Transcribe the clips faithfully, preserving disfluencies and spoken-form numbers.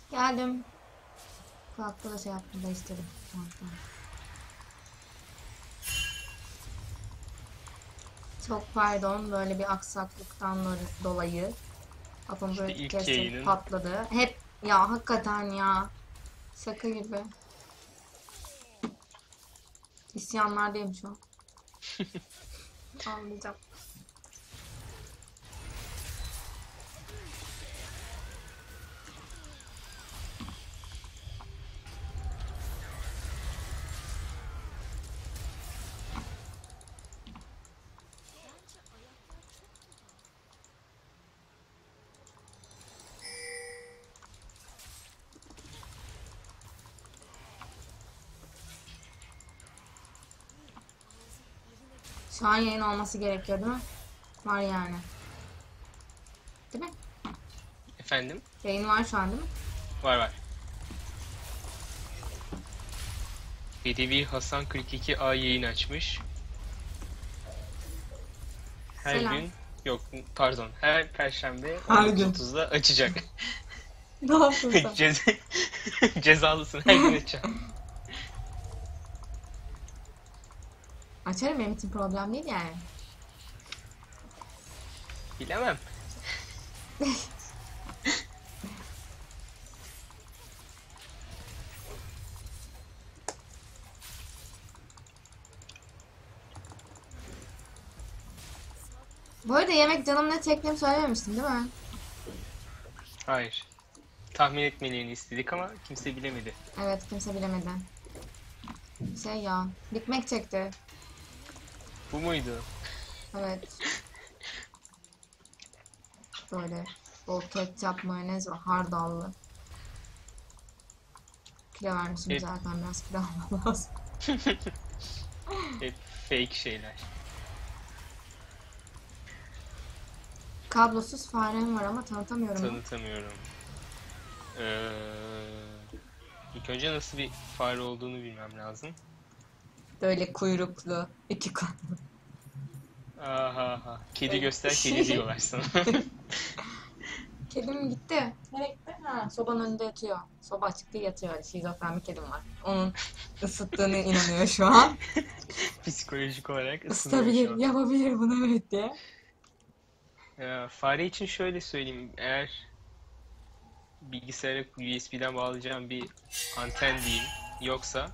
Geldim. Kulakta da şey yaptım da istedim. Tamam, tamam. Çok pardon böyle bir aksaklıktan dolayı. Kafam İşte böyle ilk kesin yayının patladı. Hep ya hakikaten ya. Şaka gibi. İsyanlardayım şu an. Ağlayacağım. Şu an yayın olması gerekiyor değil mi? Var yani. Değil mi? efendim Yayın var şu an değil mi? var var. Bedevi Hasan kırk iki A yayın açmış. Her Selam. gün yok pardon her perşembe Her gün. on dokuz otuzda açacak. Ne yaptın sen? Ceza cezalısın her gün açacağım. Açarım, benim için problem değil yani. Bilemem. Bu arada yemek canım ne çektiğimi söylememiştim değil mi? Hayır. Tahmin etmelerini istedik ama kimse bilemedi. Evet, kimse bilemedi. Şey ya, Big Mac çekti. Bu muydu? Evet. Böyle bol ketçap, mayonez ve hardallı. Kilo vermişim Hep, zaten, biraz kilo almam lazım. hep fake şeyler. Kablosuz farem var ama tanıtamıyorum mu? Tanıtamıyorum. Ee, ilk önce nasıl bir fare olduğunu bilmem lazım. Böyle kuyruklu, iki kanlı. Aha, ha. Kedi Böyle. göster kedi diyorlar sana. Kedim gitti. Nereye gitti? Ha, sobanın önünde yatıyor. Soba açık değil, yatıyor. Şizofren bir kedim var. Onun ısıttığını inanıyor şu an. Psikolojik olarak ısınıyor şu Isıtabilir, an. yapabilir bunu, evet diye. Ee, fare için şöyle söyleyeyim. Eğer bilgisayara U S B'den bağlayacağım bir anten değil yoksa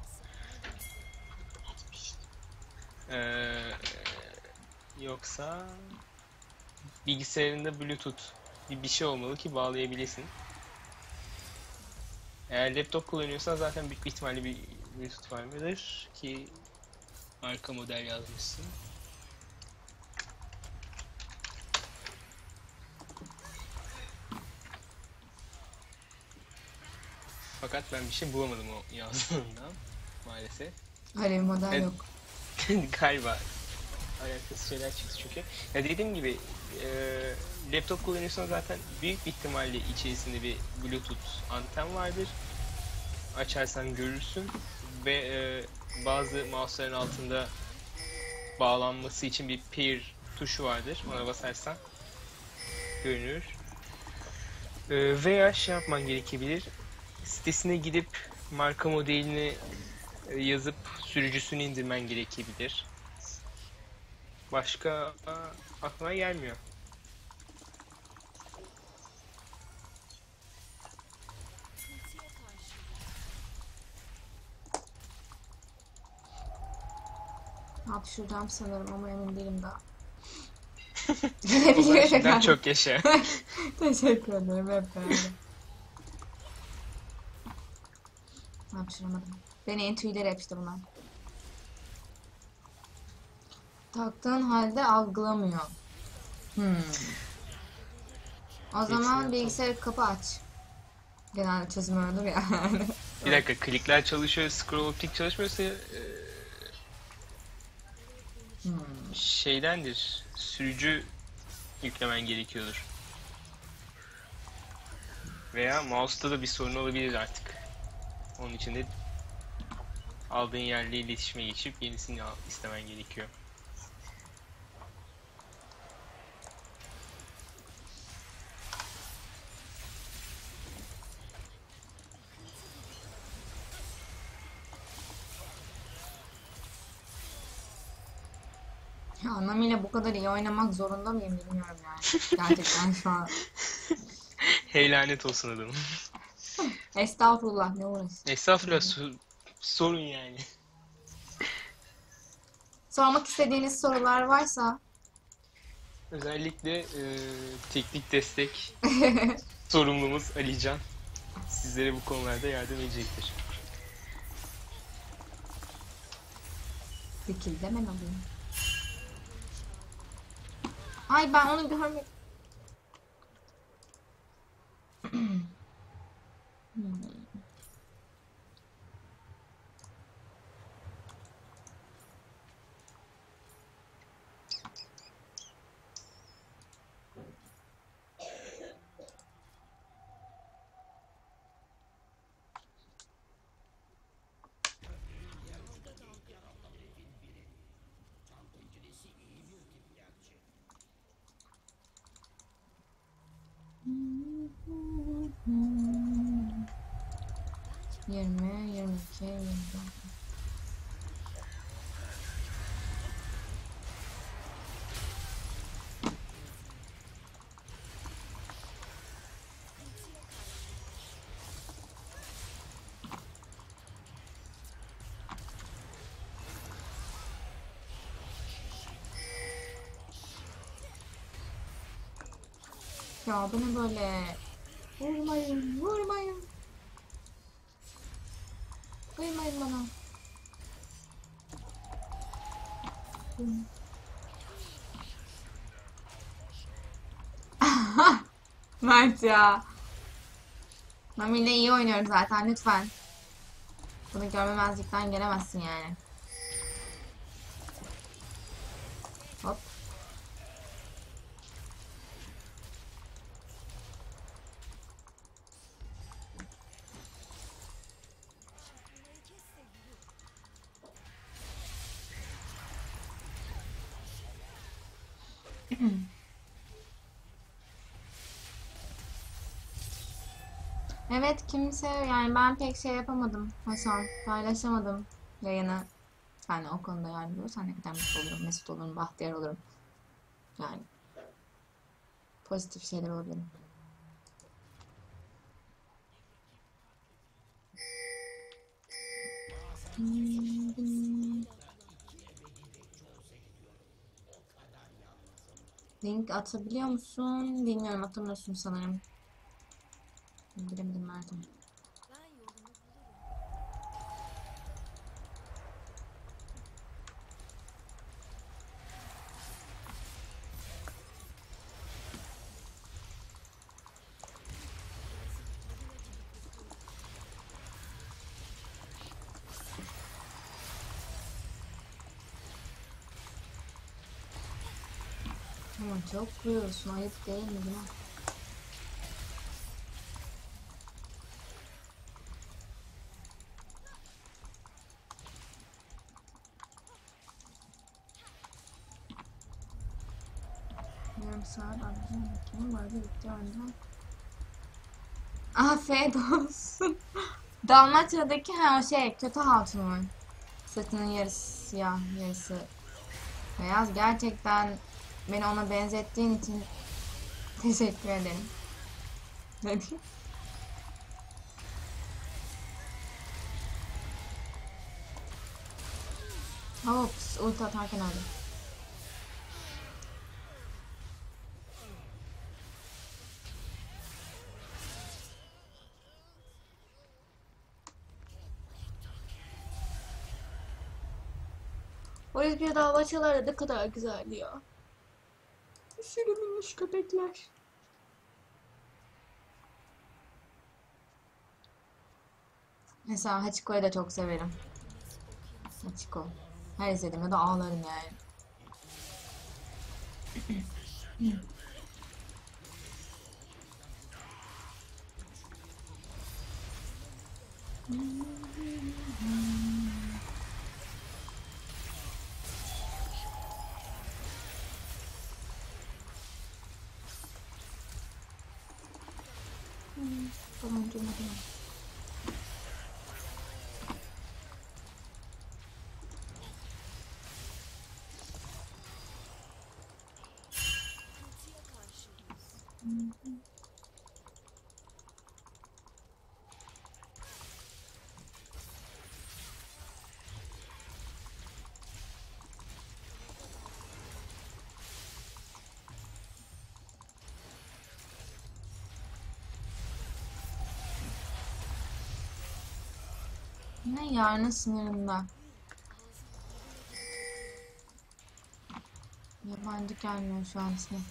ee, yoksa bilgisayarında Bluetooth bir, bir şey olmalı ki bağlayabilirsin. Eğer laptop kullanıyorsan zaten büyük bir ihtimalle bir Bluetooth vardır ki marka model yazmışsın. Fakat ben bir şey bulamadım o yazdığımdan maalesef. Öyle bir model Evet, yok. galiba alakasız şeyler çıktı çünkü. Ya dediğim gibi e, laptop kullanıyorsan zaten büyük bir ihtimalle içerisinde bir Bluetooth anten vardır. Açarsan görürsün ve e, bazı mouse'ların altında bağlanması için bir pair tuşu vardır. Ona basarsan görünür. E, veya şey yapman gerekebilir. Sitesine gidip marka modelini e, yazıp sürücüsünü indirmen gerekebilir. Başka aklıma gelmiyor. Hapşuracağım sanırım ama emin değilim daha. O zaman Gelebilir de şimdiden galiba. çok yaşa. Teşekkür ederim, hep beraber. Hapşıramadım. Deneyin, tüyleri hep işte bunlar. Taktığın halde algılamıyor. Hmm. O zaman Hepsini tam. bilgisayarı kapı aç. Genelde çözüm olur ya. Bir dakika, klikler çalışıyor, scroll optik çalışmıyorsa e, Hmm. şeydendir. Sürücü yüklemen gerekiyordur. Veya mouse'da da bir sorun olabilir artık. Onun için de aldığın yerle iletişime geçip yenisini al, istemen gerekiyor. Ya Nami ile bu kadar iyi oynamak zorunda mıyım bilmiyorum yani. Gerçekten şu an. Hey lanet olsun adamım. Estağfurullah, ne uğraşsın. Estağfurullah, su- sorun yani. Sormak istediğiniz sorular varsa Özellikle e, teknik destek sorumlumuz Alican sizlere bu konularda yardım edecektir. Dikil deme alayım. Ay ben onu görmek... Hmm. yirmi, yirmi iki, yirmi dört. Ya bu ne böyle? Vurmayın, vurmayın. Kıymayın bana. Mert ya. Mami ile iyi oynuyoruz zaten lütfen. Bunu görmemezlikten gelemezsin yani. Hop. Evet kimse yani ben pek şey yapamadım Hasan. Paylaşamadım yayını. Yani o konuda yardımcı olursan ne kadar mutlu olurum. Mesut olurum, bahtiyar olurum. Yani pozitif şeyler olabilirim. Link atabiliyor musun? Bilmiyorum, atamıyorsun sanırım. Bilemedim Mert'im. Ama çok vuruyorsun, ayıp değil mi ya? Yarım saat anlayacağım bakayım. Bu arada bitti oyunda. Afiyet olsun. Dalmaçya'daki ha o şey kötü hatunun. Saçının yarısı siyah, yarısı beyaz. Gerçekten beni ona benzettiğin için teşekkür ederim. Ne diyeyim? Hops, ulti atarken öldüm. O yüzden dalmaçyalar da ne kadar güzel ya. Aşırı minnoş köpekler. Mesela Hachiko'yu da çok severim. Hachiko. Her izlediğimde de ağlarım yani. Tamam, durmadım. Ne yarının sınırında. Yabancı gelmiyor şu an ismi.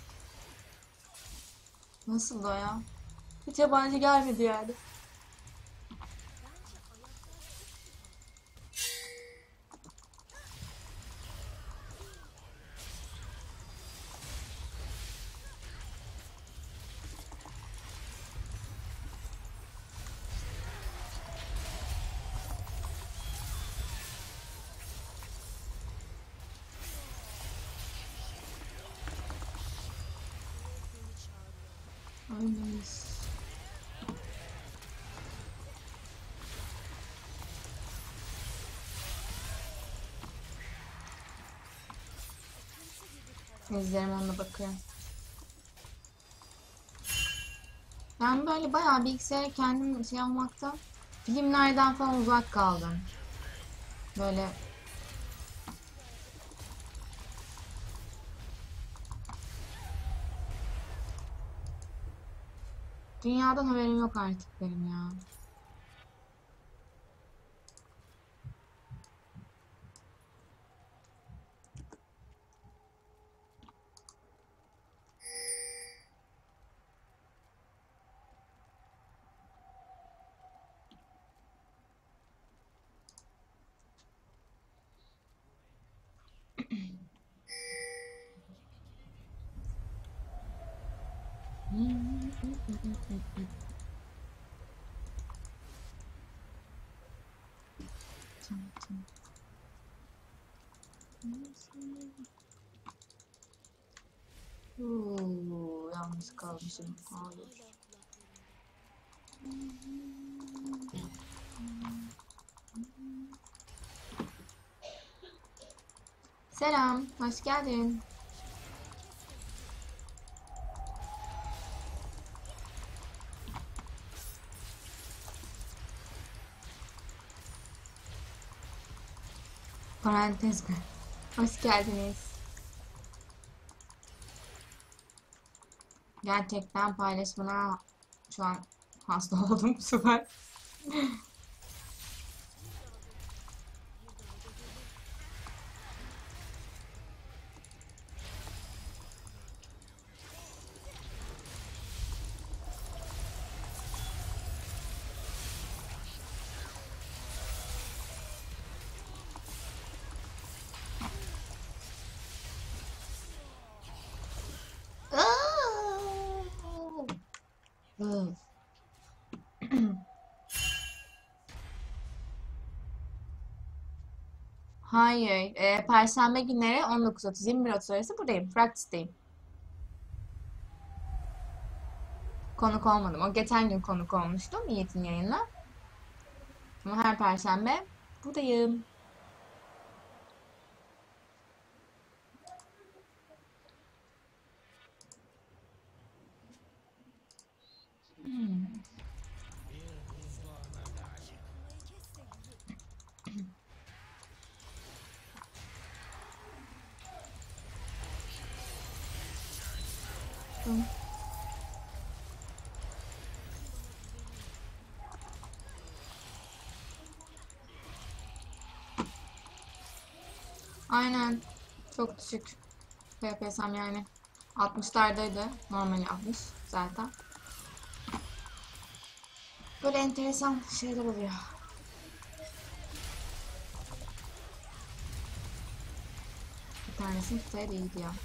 Nasıl o ya? Hiç yabancı gelmedi yani. Öyleyiz. İzlerim, onunla bakıyorum. Ben böyle bayağı bilgisayara kendim şey almaktan, filmlerden falan uzak kaldım. Böyle dünyadan haberim yok artık benim ya. Uuu, yalnız kalmışım. Hayır. Selam, hoş geldin. Parantez mi? Hoş geldiniz. Gerçekten paylaşmana şu an hasta oldum bu sefer. Hayır, e, Perşembe günleri on dokuz otuz yirmi bir otuz arası buradayım. Practice'deyim. Konuk olmadım. O geçen gün konuk olmuştum Yiğit'in yayınına. Ama her Perşembe buradayım. Hmm. Hı. Aynen. Çok düşük. F P S'm yani. altmışlardaydı. Normali altmış zaten. Böyle enteresan şeyler oluyor. Bir tanesinin tutayı da iyiydi ya.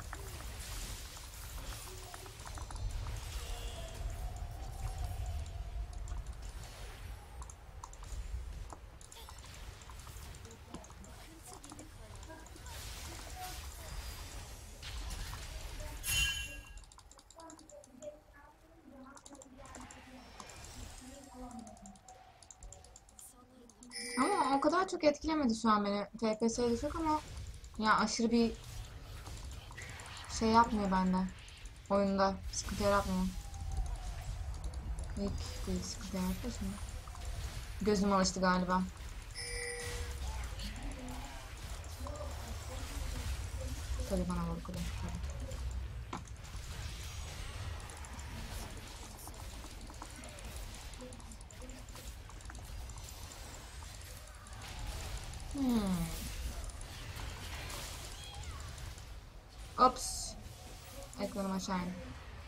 Ama o kadar çok etkilemedi şu an beni. F P S düşük ama ya aşırı bir şey yapmıyor bende. Oyunda sıkıntı yaratmıyor. İlk değil, sıkıntı yaratıyor şimdi. Gözüm alıştı galiba. Tabii bana vur kule. Hmm. Ops. Ekranım aşağı indi.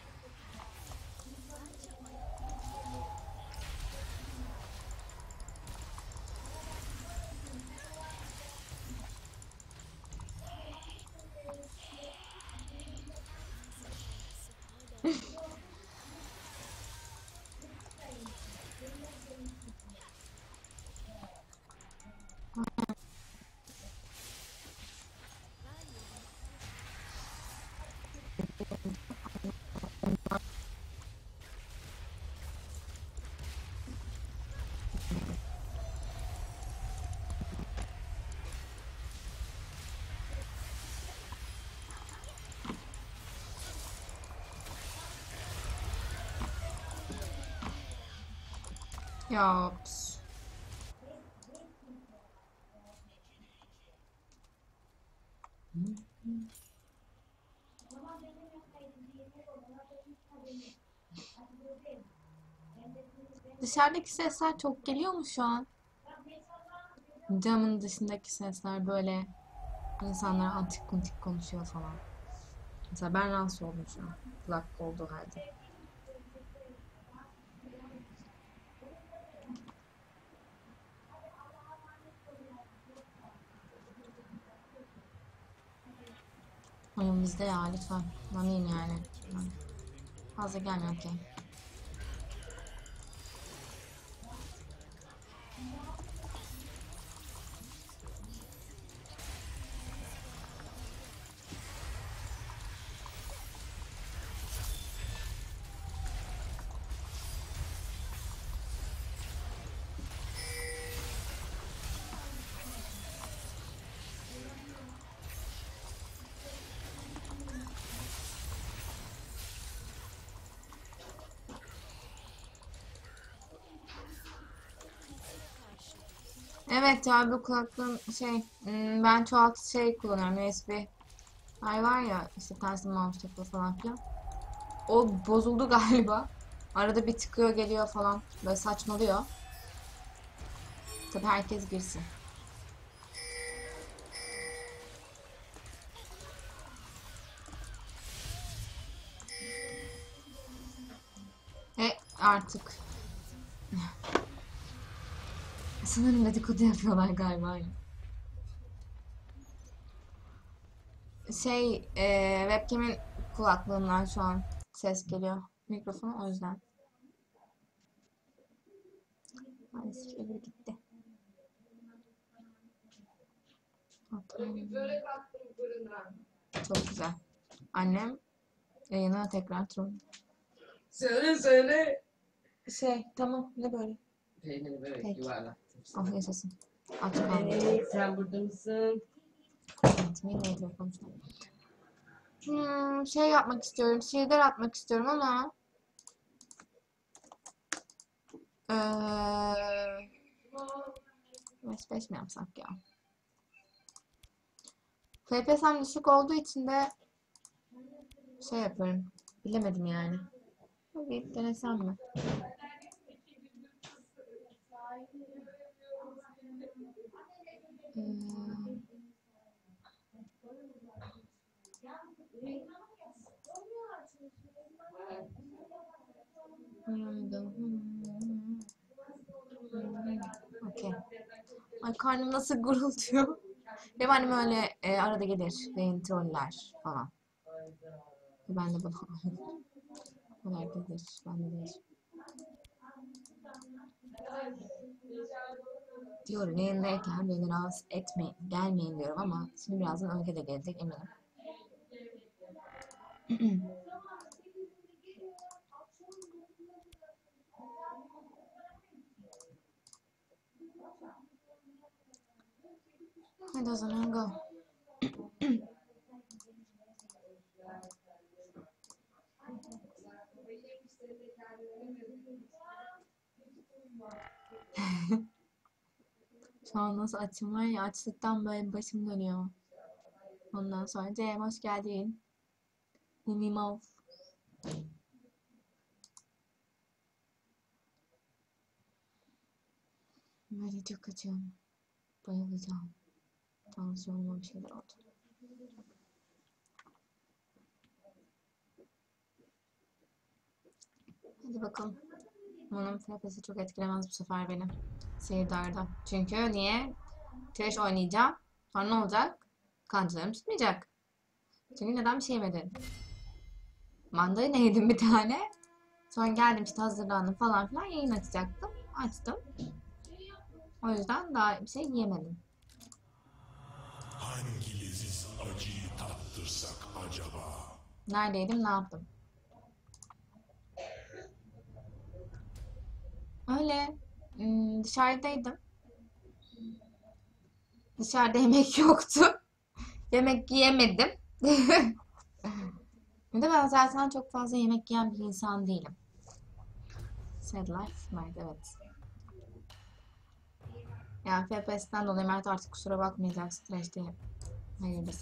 Ya ops. Dışarıdaki sesler çok geliyor mu şu an? Camın dışındaki sesler böyle insanlar antik kuntik konuşuyor falan. Mesela ben rahatsız oldum şu an. Kulak olduğu halde. Oyun bizde ya lütfen. Bana in yani. Fazla gelmiyor okey. Evet ya bu kulaklığın şey hmm, ben çoğalt şey kullanıyorum U S B. Ay var ya işte tersi mouse takılı falan filan. O bozuldu galiba. Arada bir tıkıyor geliyor falan. Böyle saçmalıyor. Tabii herkes girsin. E artık. Sanırım dedikodu yapıyorlar galiba. Şey e, webcam'in kulaklığından şu an ses geliyor. Mikrofonu o yüzden. Maalesef öbürü gitti. Çok güzel. Annem yayına tekrar troll. Söyle söyle. Şey tamam ne böyle? Peyniri böyle Peki. yuvarlattım. Ah yaşasın. Aç kaldım. Hey, sen burada mısın? Gitmeyi neydi konuştum. Hmm, şey yapmak istiyorum. Şiirler atmak istiyorum ama eee beş beş mi yapsak ya? F P S'm düşük olduğu için de şey yapıyorum. Bilemedim yani. Bir denesem mi? Hmm. Okey. Ay karnım nasıl gurulduyor. Benim annem öyle e, arada gelir. Yayın troller falan. Ben de bunu o herkes ben de değil. Diyorum yayındayken beni rahatsız etmeyin, gelmeyin diyorum ama şimdi birazdan Öykü de gelecek eminim. Hadi o zaman go. Şu an nasıl açım var ya, açlıktan böyle başım dönüyor. Ondan sonra Cem hoş geldin. Umimov. Böyle çok açım. Bayılacağım. Tansiyonuma bir şeyler oldu. Hadi bakalım. Bunun F P S'i çok etkilemez bu sefer beni. Seyirdarda. Çünkü niye? Trash oynayacağım. Sonra ne olacak? Kancalarım tutmayacak. Çünkü neden bir şey yemedin? Mandalina yedim bir tane. Sonra geldim işte hazırlandım falan filan yayın açacaktım. Açtım. O yüzden daha bir şey yiyemedim. Hangi leziz acıyı tattırsak acaba? Neredeydim, ne yaptım? Öyle hmm, dışarıdaydım. Dışarıda yemek yoktu. Yemek yiyemedim. Bir de ben zaten çok fazla yemek yiyen bir insan değilim. Sad life, Mert, evet. Yani F P S'ten dolayı Mert artık kusura bakmayacaksın. Trash diye. Hayırlısı.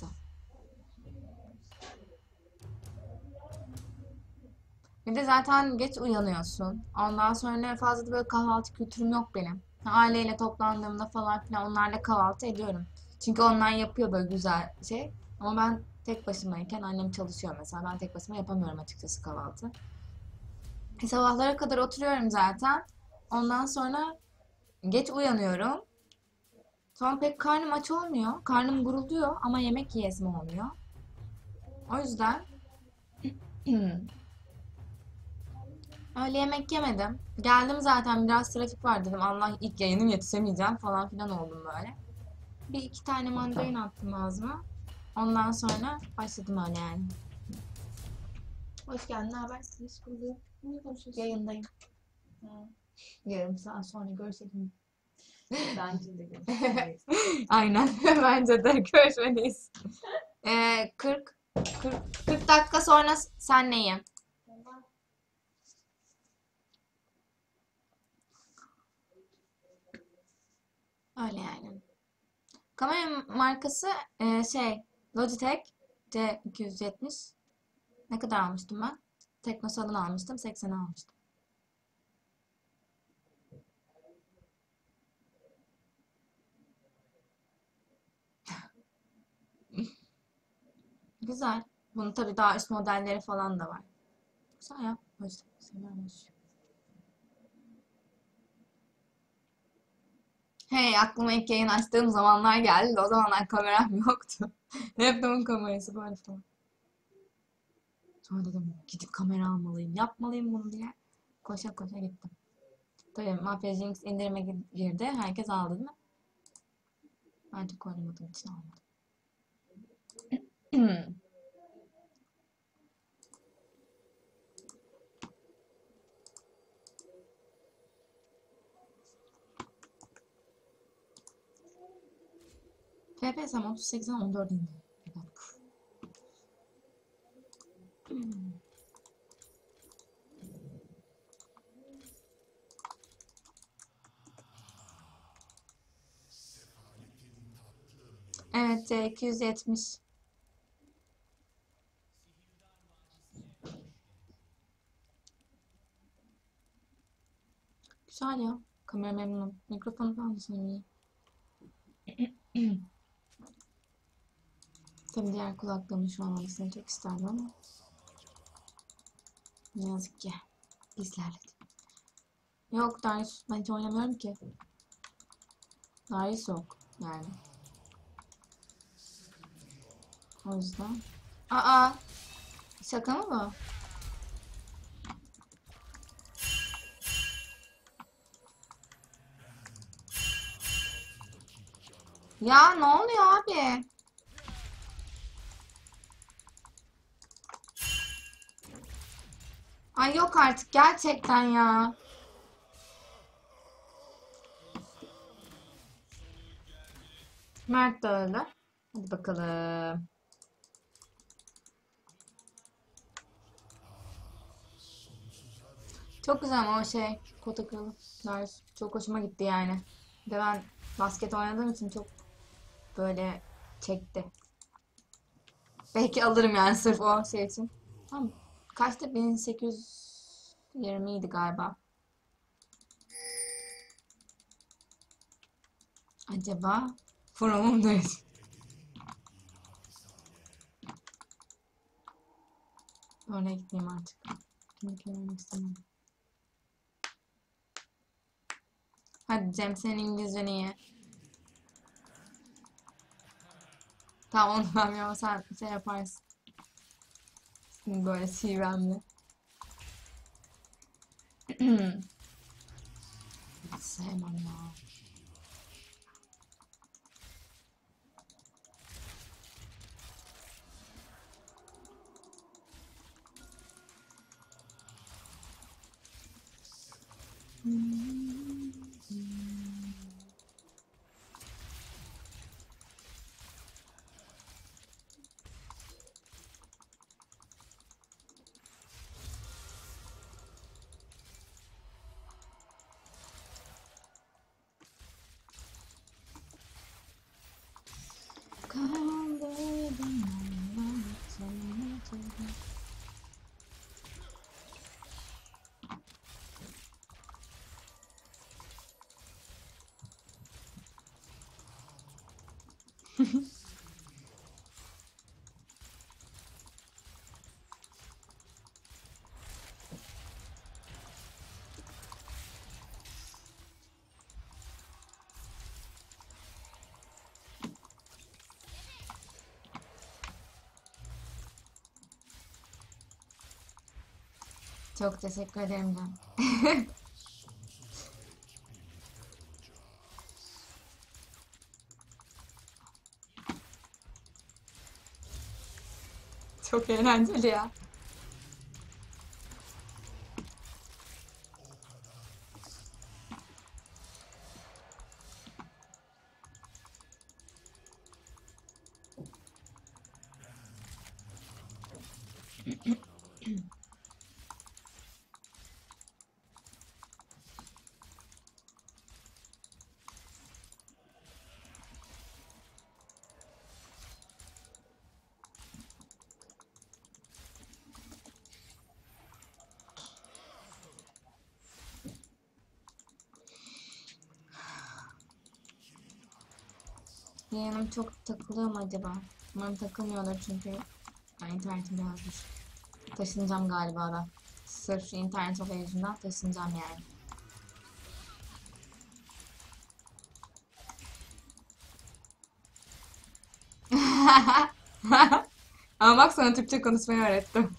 Bir de zaten geç uyanıyorsun. Ondan sonra fazla da böyle kahvaltı kültürüm yok benim. Aileyle toplandığımda falan filan onlarla kahvaltı ediyorum. Çünkü onlar yapıyor böyle güzel şey. Ama ben tek başımayken annem çalışıyor mesela. Ben tek başıma yapamıyorum açıkçası kahvaltı. E, sabahlara kadar oturuyorum zaten. Ondan sonra geç uyanıyorum. Sonra pek karnım aç olmuyor. Karnım gurulduyor ama yemek yiyesim olmuyor. O yüzden öyle yemek yemedim. Geldim zaten biraz trafik var dedim. Allah ilk yayınım yetişemeyeceğim falan filan oldum böyle. Bir iki tane mandalina attım ağzıma. Ondan sonra başladım öyle yani. Hoş geldin, ne haber? Hoş bulduk. Ne konuşuyorsun? Yayındayım. Ha. Yarım saat sonra görüşelim. Bence de görüşürüz. Aynen. Bence de görüşmeliyiz. Ee, kırk, kırk, kırk dakika sonra senleyim. Öyle yani. Kamera markası e, şey Logitech C iki yüz yetmiş. Ne kadar almıştım ben? Teknosal'ın almıştım. seksen almıştım. Güzel. Bunun tabii daha üst modelleri falan da var. Güzel ya. Hoş. Selamünaleyküm. Hey, aklıma ilk yayın açtığım zamanlar geldi. O zamanlar kameram yoktu. Laptopun kamerası böyle falan. Sonra dedim gidip kamera almalıyım. Yapmalıyım bunu diye. Koşa koşa gittim. Tabii Mafya Jinx indirime girdi. Herkes aldı değil mi? Ben çok oynamadığım için almadım. F P S otuz sekizden on dörde indi. Evet, C iki yüz yetmiş. Güzel ya. Kamera memnunum. Mikrofonu falan da sanırım iyi. Tabii diğer kulaklığımın şu an olmasını çok isterdim ama ne yazık ki gizlerledim. Yok Darius, ben hiç oynamıyorum ki. Darius yok yani. O yüzden. Aa, şaka mı bu? Ya ne oluyor abi? Ay yok artık gerçekten ya. Mert de öldü. Hadi bakalım. Çok güzel ama o şey protokoller çok hoşuma gitti yani. Bir de ben basket oynadığım için çok böyle çekti. Belki alırım yani sırf o şey için. Tamam. Kaçtı? bin sekiz yüz yirmi idi galiba. Acaba forumum da oraya gitmeyeyim artık. Kimlikle oynamak istemem. Hadi Cem, senin İngilizcen iyi. Tamam, onu ben ama sen şey yaparsın. Şimdi böyle sivremli. Sevmem ya. Çok teşekkür ederim Cem. Çok eğlenceli ya. Yeğenim çok takılıyor mu acaba? Umarım takılmıyordur çünkü ben internetim biraz düşük. Taşınacağım galiba da. Sırf internet olayı yüzünden taşınacağım yani. Ama bak, sana Türkçe konuşmayı öğrettim.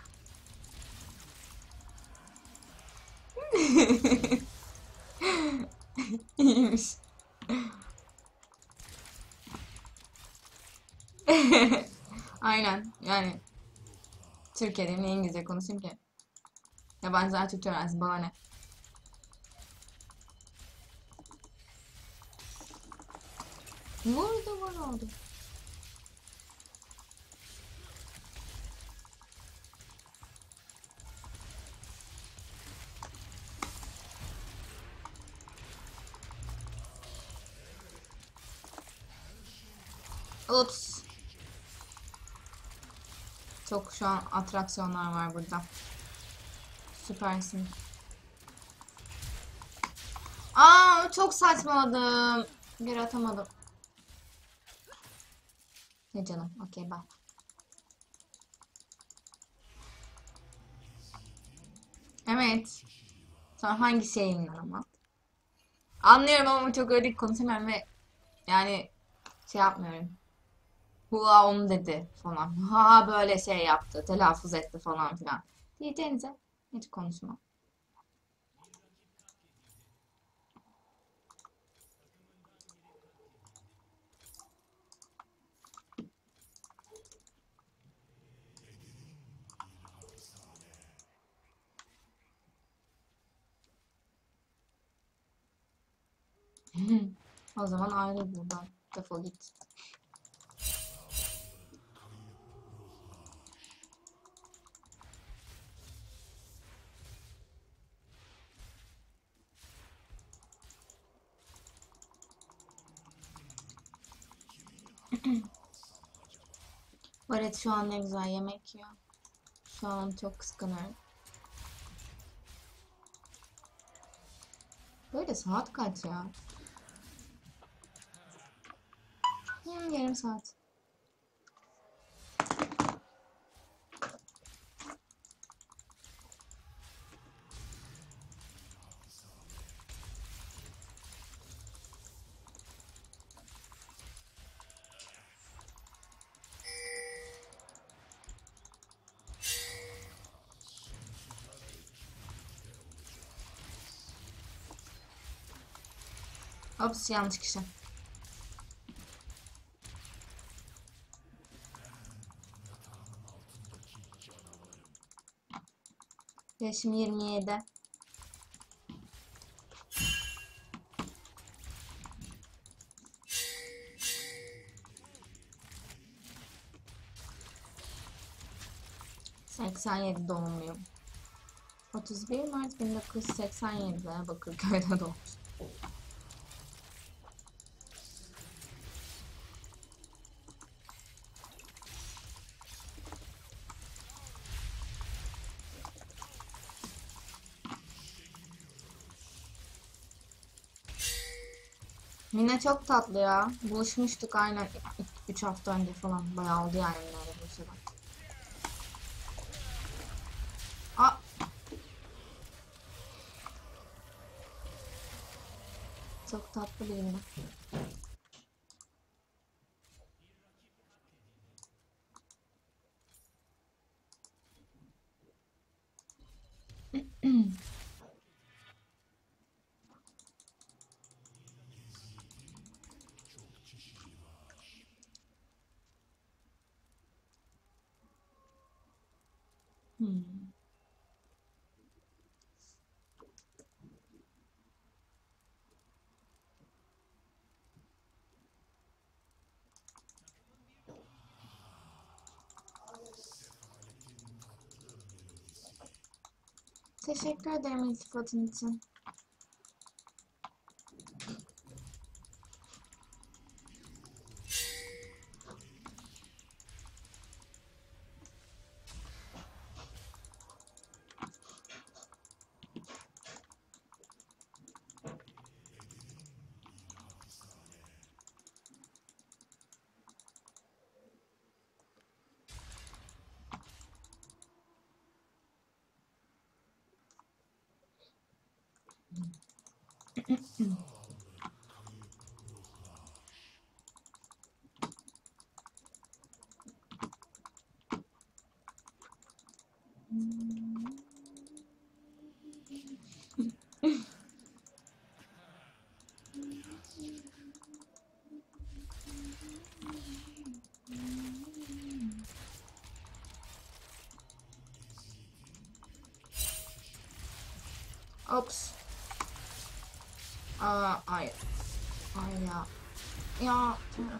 İyiymiş. Aynen yani Türkiye'de niye İngilizce konuşayım ki? Yabancılar Türkçe öğrensin, bana ne? Vurdu vurdu. Ups. Çok şu an atraksiyonlar var burada. Süpersin. Aa, çok saçmaladım. Geri atamadım. Ne canım? Okey, bak. Evet. Sonra hangi şeyimden ama? Anlıyorum ama çok öyle konuşamıyorum ve yani şey yapmıyorum. Hua onu dedi falan. Ha böyle şey yaptı, telaffuz etti falan filan. Diyeceğinize hiç konuşma. O zaman ayrı buradan. Defol git. Barret şu an ne güzel yemek yiyor. Şu an çok kıskanıyorum. Böyle saat kaç ya? Hmm, yarım saat. Ops, yanlış kişi. Yaşım yirmi yedi. seksen yedi doğumluyum. otuz bir Mart bin dokuz yüz seksen yedi'de Bakırköy'de doğmuş. Mine çok tatlı ya. Buluşmuştuk aynen üç hafta önce falan. Bayağı oldu yani Mine'yle buluşalım. Aa! Çok tatlı bir Mine. Hmm. Teşekkür ederim iltifatın için. Ops. Aa, hayır. Hayır ya. Ya.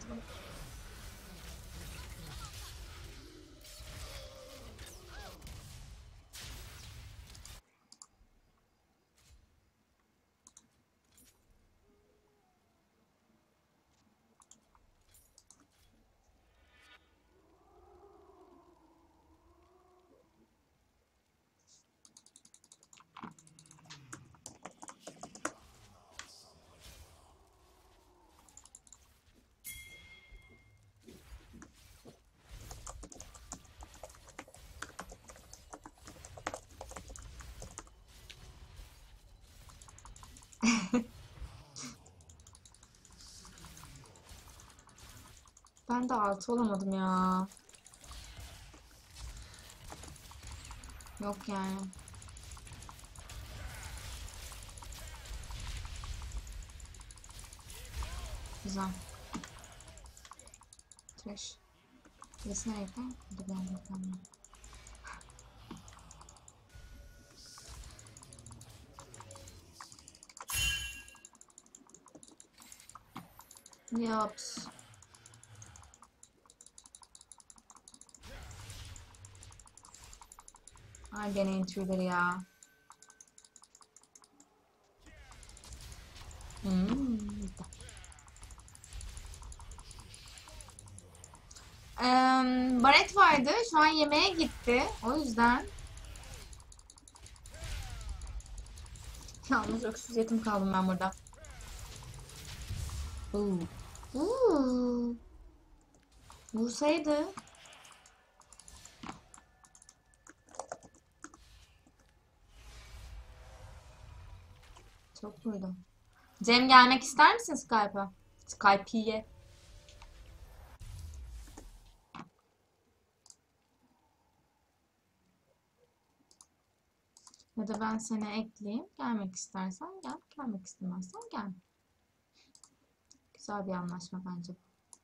Ben de altı olamadım ya. Yok yani. Güzel. Trash. Burası nereye gider? Hadi ben bakalım. Yaps. Ay gene entry'leri ya. Hmm. Eee Baret vardı. Şu an yemeğe gitti. O yüzden. Yalnız öksüz yetim kaldım ben burada. Uuu. Uuu. Vursaydı. Çok vurdum. Cem gelmek ister misin Skype'a? Skype'ye. Ya da ben seni ekleyeyim. Gelmek istersen gel. Gelmek istemezsen gel. Güzel bir anlaşma bence.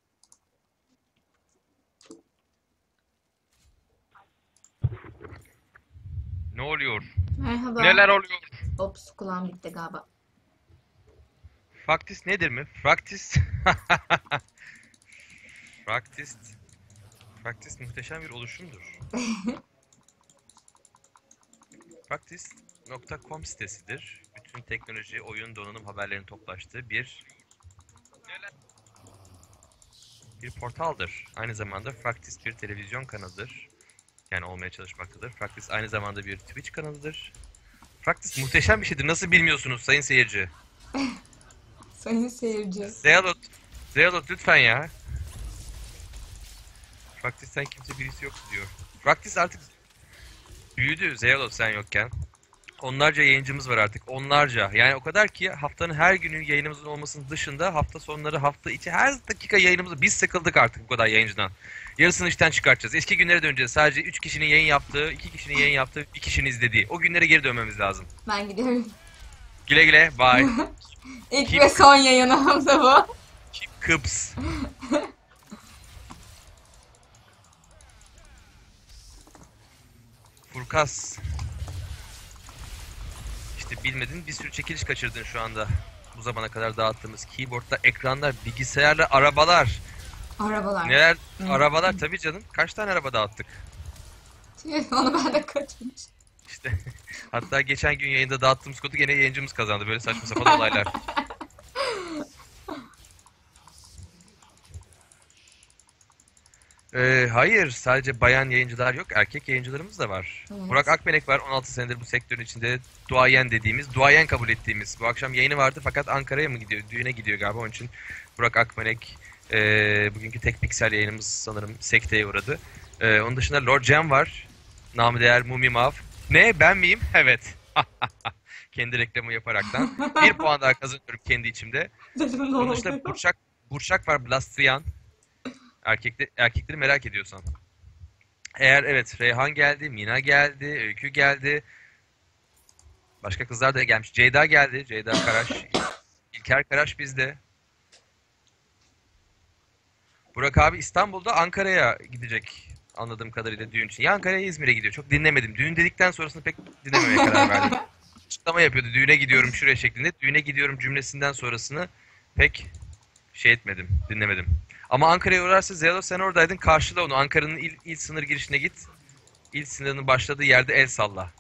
Ne oluyor? Merhaba. Neler oluyor? Ops, kulağım gitti galiba. Fraktis nedir mi? Fraktis... Fraktis... Fraktis muhteşem bir oluşumdur. Fraktis nokta com sitesidir. Bütün teknoloji, oyun, donanım haberlerinin toplaştığı bir... bir portaldır. Aynı zamanda Fraktis bir televizyon kanalıdır. Yani olmaya çalışmaktadır. Fraktis aynı zamanda bir Twitch kanalıdır. Fraktis muhteşem bir şeydir. Nasıl bilmiyorsunuz sayın seyirci? Sayın seyirci. Zealot, Zealot lütfen ya. Fraktis'ten kimse birisi yok diyor. Fraktis artık büyüdü Zealot sen yokken. Onlarca yayıncımız var artık. Onlarca. Yani o kadar ki haftanın her günü yayınımızın olmasının dışında hafta sonları, hafta içi her dakika yayınımızı biz sıkıldık artık bu kadar yayıncıdan. Yarısını işten çıkartacağız. Eski günlere döneceğiz. Sadece üç kişinin yayın yaptığı, iki kişinin yayın yaptığı, bir kişinin izlediği. O günlere geri dönmemiz lazım. Ben gidiyorum. Güle güle. Bye. İlk Kim- ve son yayınım da bu. Keep Kıps. Furkas. İşte bilmedin bir sürü çekiliş kaçırdın şu anda. Bu zamana kadar dağıttığımız keyboardlar, ekranlar, bilgisayarlar, arabalar. Arabalar. Neler? Hı. Arabalar tabii canım. Kaç tane araba dağıttık? Tüh, onu ben de kaçırmış. İşte hatta geçen gün yayında dağıttığımız kodu gene yayıncımız kazandı. Böyle saçma sapan olaylar. Ee, hayır, sadece bayan yayıncılar yok, erkek yayıncılarımız da var. Evet. Burak Akmelek var, on altı senedir bu sektörün içinde duayen dediğimiz, duayen kabul ettiğimiz. Bu akşam yayını vardı fakat Ankara'ya mı gidiyor, düğüne gidiyor galiba, onun için Burak Akmelek, e, bugünkü tek piksel yayınımız sanırım sekteye uğradı. E, onun dışında Lord Cem var, namı değer Mumi Mav. Ne, ben miyim? Evet. Kendi reklamı yaparaktan. Bir puan daha kazanıyorum kendi içimde. Dedim ne Onun dışında oldu? Burçak, Burçak var, Blastrian. Erkekler, erkekleri merak ediyorsan. Eğer evet, Reyhan geldi, Mina geldi, Öykü geldi. Başka kızlar da gelmiş. Ceyda geldi. Ceyda Karaş. İlker Karaş bizde. Burak abi İstanbul'da Ankara'ya gidecek anladığım kadarıyla düğün için. Ya Ankara'ya İzmir'e gidiyor. Çok dinlemedim. Düğün dedikten sonrasını pek dinlememeye karar verdim. Açıklama yapıyordu. Düğüne gidiyorum şuraya şeklinde. Düğüne gidiyorum cümlesinden sonrasını pek şey etmedim. Dinlemedim. Ama Ankara'ya uğrarsa Zeylo sen oradaydın. Karşıla onu. Ankara'nın il, il sınır girişine git. İl sınırının başladığı yerde el salla.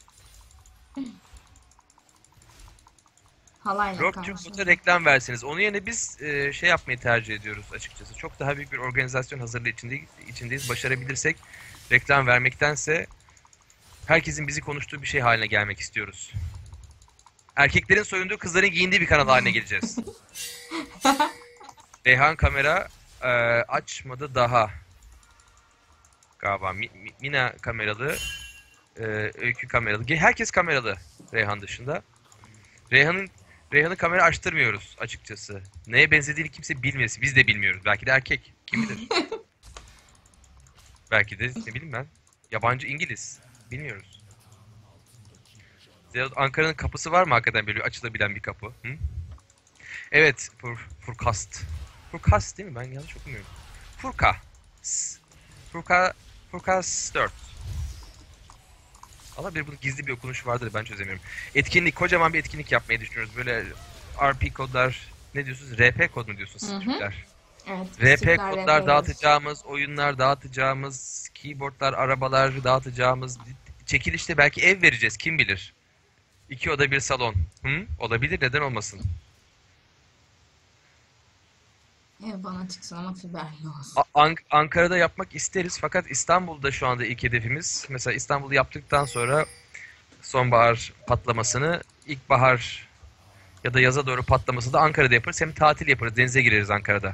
Halayla Rock'cum karşı. burada reklam verseniz. Onun yerine biz e, şey yapmayı tercih ediyoruz açıkçası. Çok daha büyük bir organizasyon hazırlığı içinde, içindeyiz. Başarabilirsek reklam vermektense herkesin bizi konuştuğu bir şey haline gelmek istiyoruz. Erkeklerin soyunduğu, kızların giyindiği bir kanal haline geleceğiz. Reyhan kamera e, açmadı daha. Galiba Mi- Mi- Mina kameralı, e, Öykü kameralı. Ge- Herkes kameralı Reyhan dışında. Reyhan'ın Reyhan'ı kamera açtırmıyoruz açıkçası. Neye benzediğini kimse bilmez. Biz de bilmiyoruz. Belki de erkek. Kim bilir? Belki de ne bileyim ben. Yabancı İngiliz. Bilmiyoruz. Zeyot, Ankara'nın kapısı var mı hakikaten böyle açılabilen bir kapı? Hı? Evet. Fur, Furkast. Furkast değil mi? Ben yanlış okumuyorum. Furka. S. Furka. Furkas dört. Ama bir bunun gizli bir okunuşu vardır ben çözemiyorum. Etkinlik, kocaman bir etkinlik yapmayı düşünüyoruz. Böyle R P kodlar, ne diyorsunuz? R P kod mu diyorsunuz Hı hı. Türkler? Evet. R P Türkler kodlar R P dağıtacağımız, oyunlar dağıtacağımız, keyboardlar, arabalar dağıtacağımız, çekilişte belki ev vereceğiz kim bilir. İki oda bir salon. Hı? Olabilir, neden olmasın? Ev bana çıksın ama fiberli olsun. A- Ank- Ankara'da yapmak isteriz fakat İstanbul'da şu anda ilk hedefimiz. Mesela İstanbul'u yaptıktan sonra sonbahar patlamasını, ilkbahar ya da yaza doğru patlaması da Ankara'da yaparız. Hem tatil yaparız, denize gireriz Ankara'da.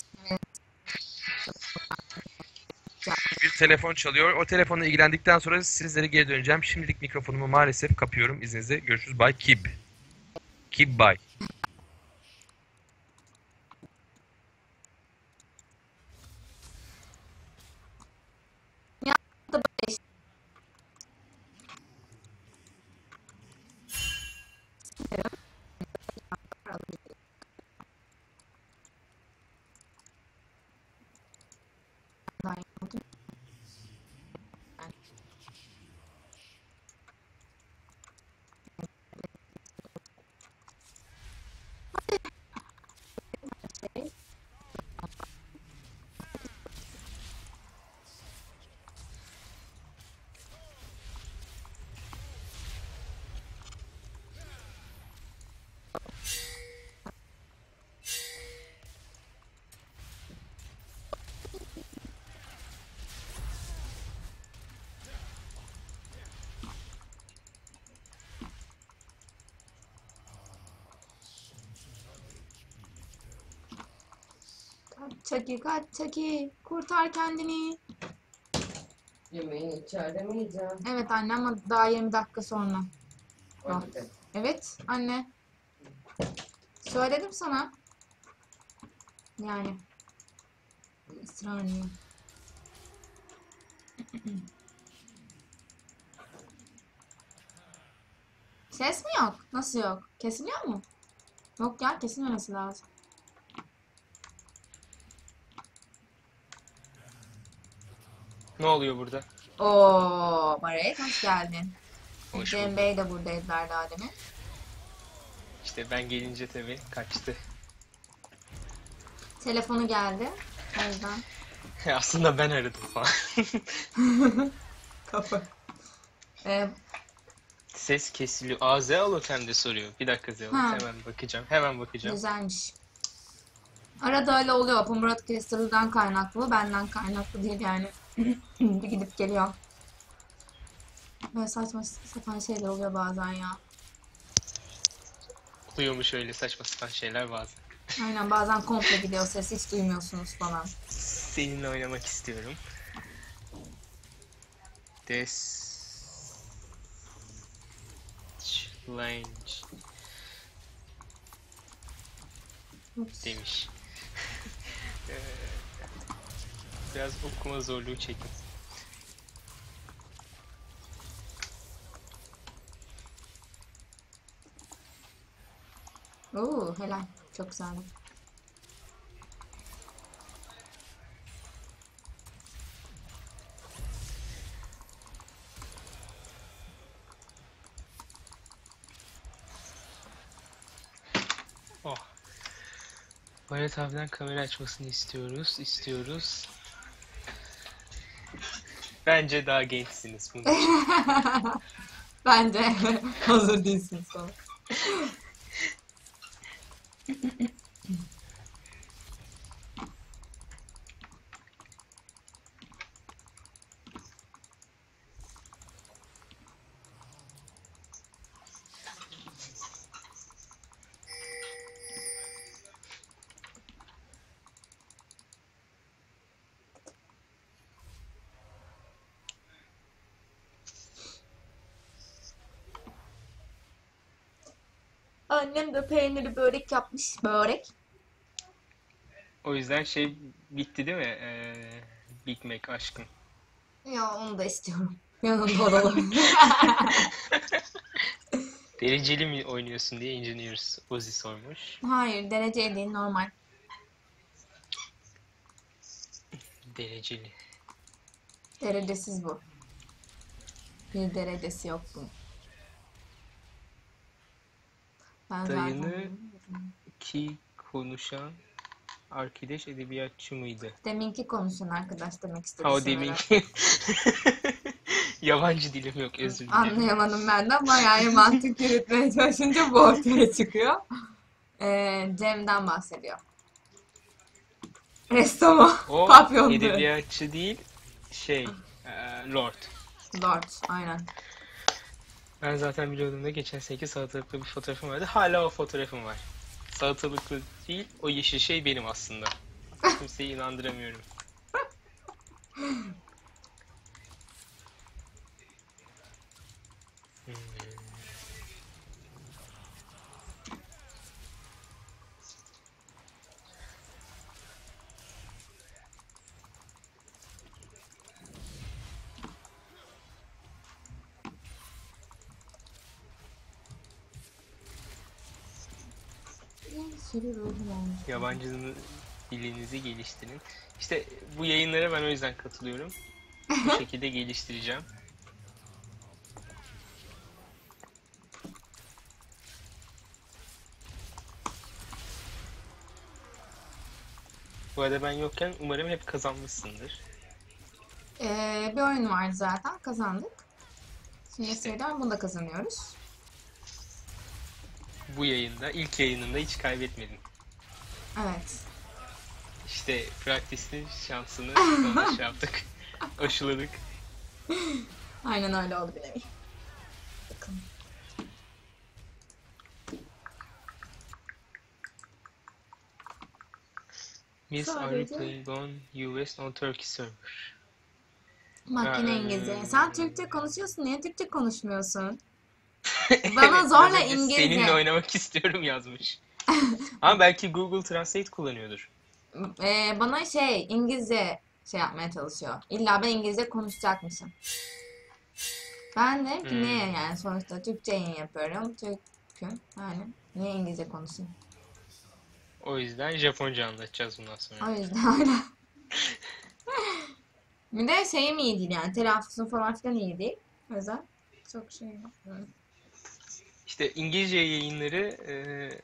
Bir telefon çalıyor. O telefonla ilgilendikten sonra sizlere geri döneceğim. Şimdilik mikrofonumu maalesef kapıyorum. İzninizle görüşürüz. Bye Kib. Kib bye. Kaç Çaki, kaç Çaki. Kurtar kendini. Yemeğini içeride mi yiyeceğim? Evet anne ama daha yirmi dakika sonra. Hadi de. Evet anne. Söyledim sana. Yani. Israr ediyor. Ses mi yok? Nasıl yok? Kesiliyor mu? Yok ya, kesilmemesi lazım. Ne oluyor burada? Oo, Barret hoş geldin. Hoş Cem bulduk. Bey de buradaydılar daha demin. İşte ben gelince tabii kaçtı. Telefonu geldi. O yüzden. Aslında ben aradım falan. Kafa. Ee, Ses kesiliyor. Aa Zealotem de soruyor. Bir dakika Zealotem, Ha. hemen bakacağım. Hemen bakacağım. Güzelmiş. Arada öyle oluyor. Open Broadcaster'dan kaynaklı, benden kaynaklı değil yani. Bir gidip geliyor. Böyle saçma sapan şeyler oluyor bazen ya. Oluyormuş öyle saçma sapan şeyler bazen. Aynen, bazen komple gidiyor ses, hiç duymuyorsunuz falan. Seninle oynamak istiyorum. Des... Challenge Ups. demiş. Ee, Biraz okuma zorluğu çektim. Oo, helal. Çok güzel. Oh. Bayat abiden kamera açmasını istiyoruz, istiyoruz. Bence daha gençsiniz bunun için. Bence hazır değilsin sonra. Annem de peynirli börek yapmış. Börek. O yüzden şey bitti değil mi? Ee, Big Mac aşkım. Ya onu da istiyorum. Yanında olalım. Dereceli mi oynuyorsun diye Engineers Ozi sormuş. Hayır, derece değil, normal. Dereceli. Derecesiz bu. Bir derecesi yok bunun. Ben Dayını zaten ki konuşan arkadaş edebiyatçı mıydı? deminki konuşan arkadaş demek istedi Ha o sanırım. deminki. Yabancı dilim yok, özür dilerim. Anlayamadım ben de ama yani mantık yürütmeye çalışınca bu ortaya çıkıyor. Ee, Cem'den bahsediyor. Ressamo. O Papyondu. edebiyatçı değil, şey, e, Lord. Lord. Aynen. Ben zaten biliyordum da geçen seneki salatalıklı bir fotoğrafım vardı. Hala o fotoğrafım var. Salatalıklı değil, o yeşil şey benim aslında. Kimseyi inandıramıyorum. Hmm. Bir sürü ruhum olmuş. Yabancı dilinizi geliştirin. İşte bu yayınlara ben o yüzden katılıyorum. Bu şekilde geliştireceğim. Bu arada ben yokken umarım hep kazanmışsındır. Ee, bir oyun vardı zaten. Kazandık. Şimdi İşte. seriden bunu da kazanıyoruz. Bu yayında, ilk yayınında hiç kaybetmedin. Evet. İşte practice'in şansını sonra şey yaptık. Aşıladık. Aynen öyle oldu bir nevi. Bakalım. Miss, are you Sadece- playing on U S on Turkey server? Makine Ha, İngilizce. eee, Sen Türkçe konuşuyorsun. Niye Türkçe konuşmuyorsun? Bana zorla biraz önce İngilizce. Seninle oynamak istiyorum yazmış. Ama belki Google Translate kullanıyordur. Ee, bana şey İngilizce şey yapmaya çalışıyor. İlla ben İngilizce konuşacakmışım. Ben de ki Hmm. niye yani sonuçta Türkçe yayın yapıyorum. Türk'üm yani. Niye İngilizce konuşayım? O yüzden Japonca anlatacağız bundan sonra. O yüzden öyle. Bir de şeyim iyi değil yani. Telaffuzum falan filan iyi değil. O yüzden çok şey yapmıyorum. İşte İngilizce yayınları eee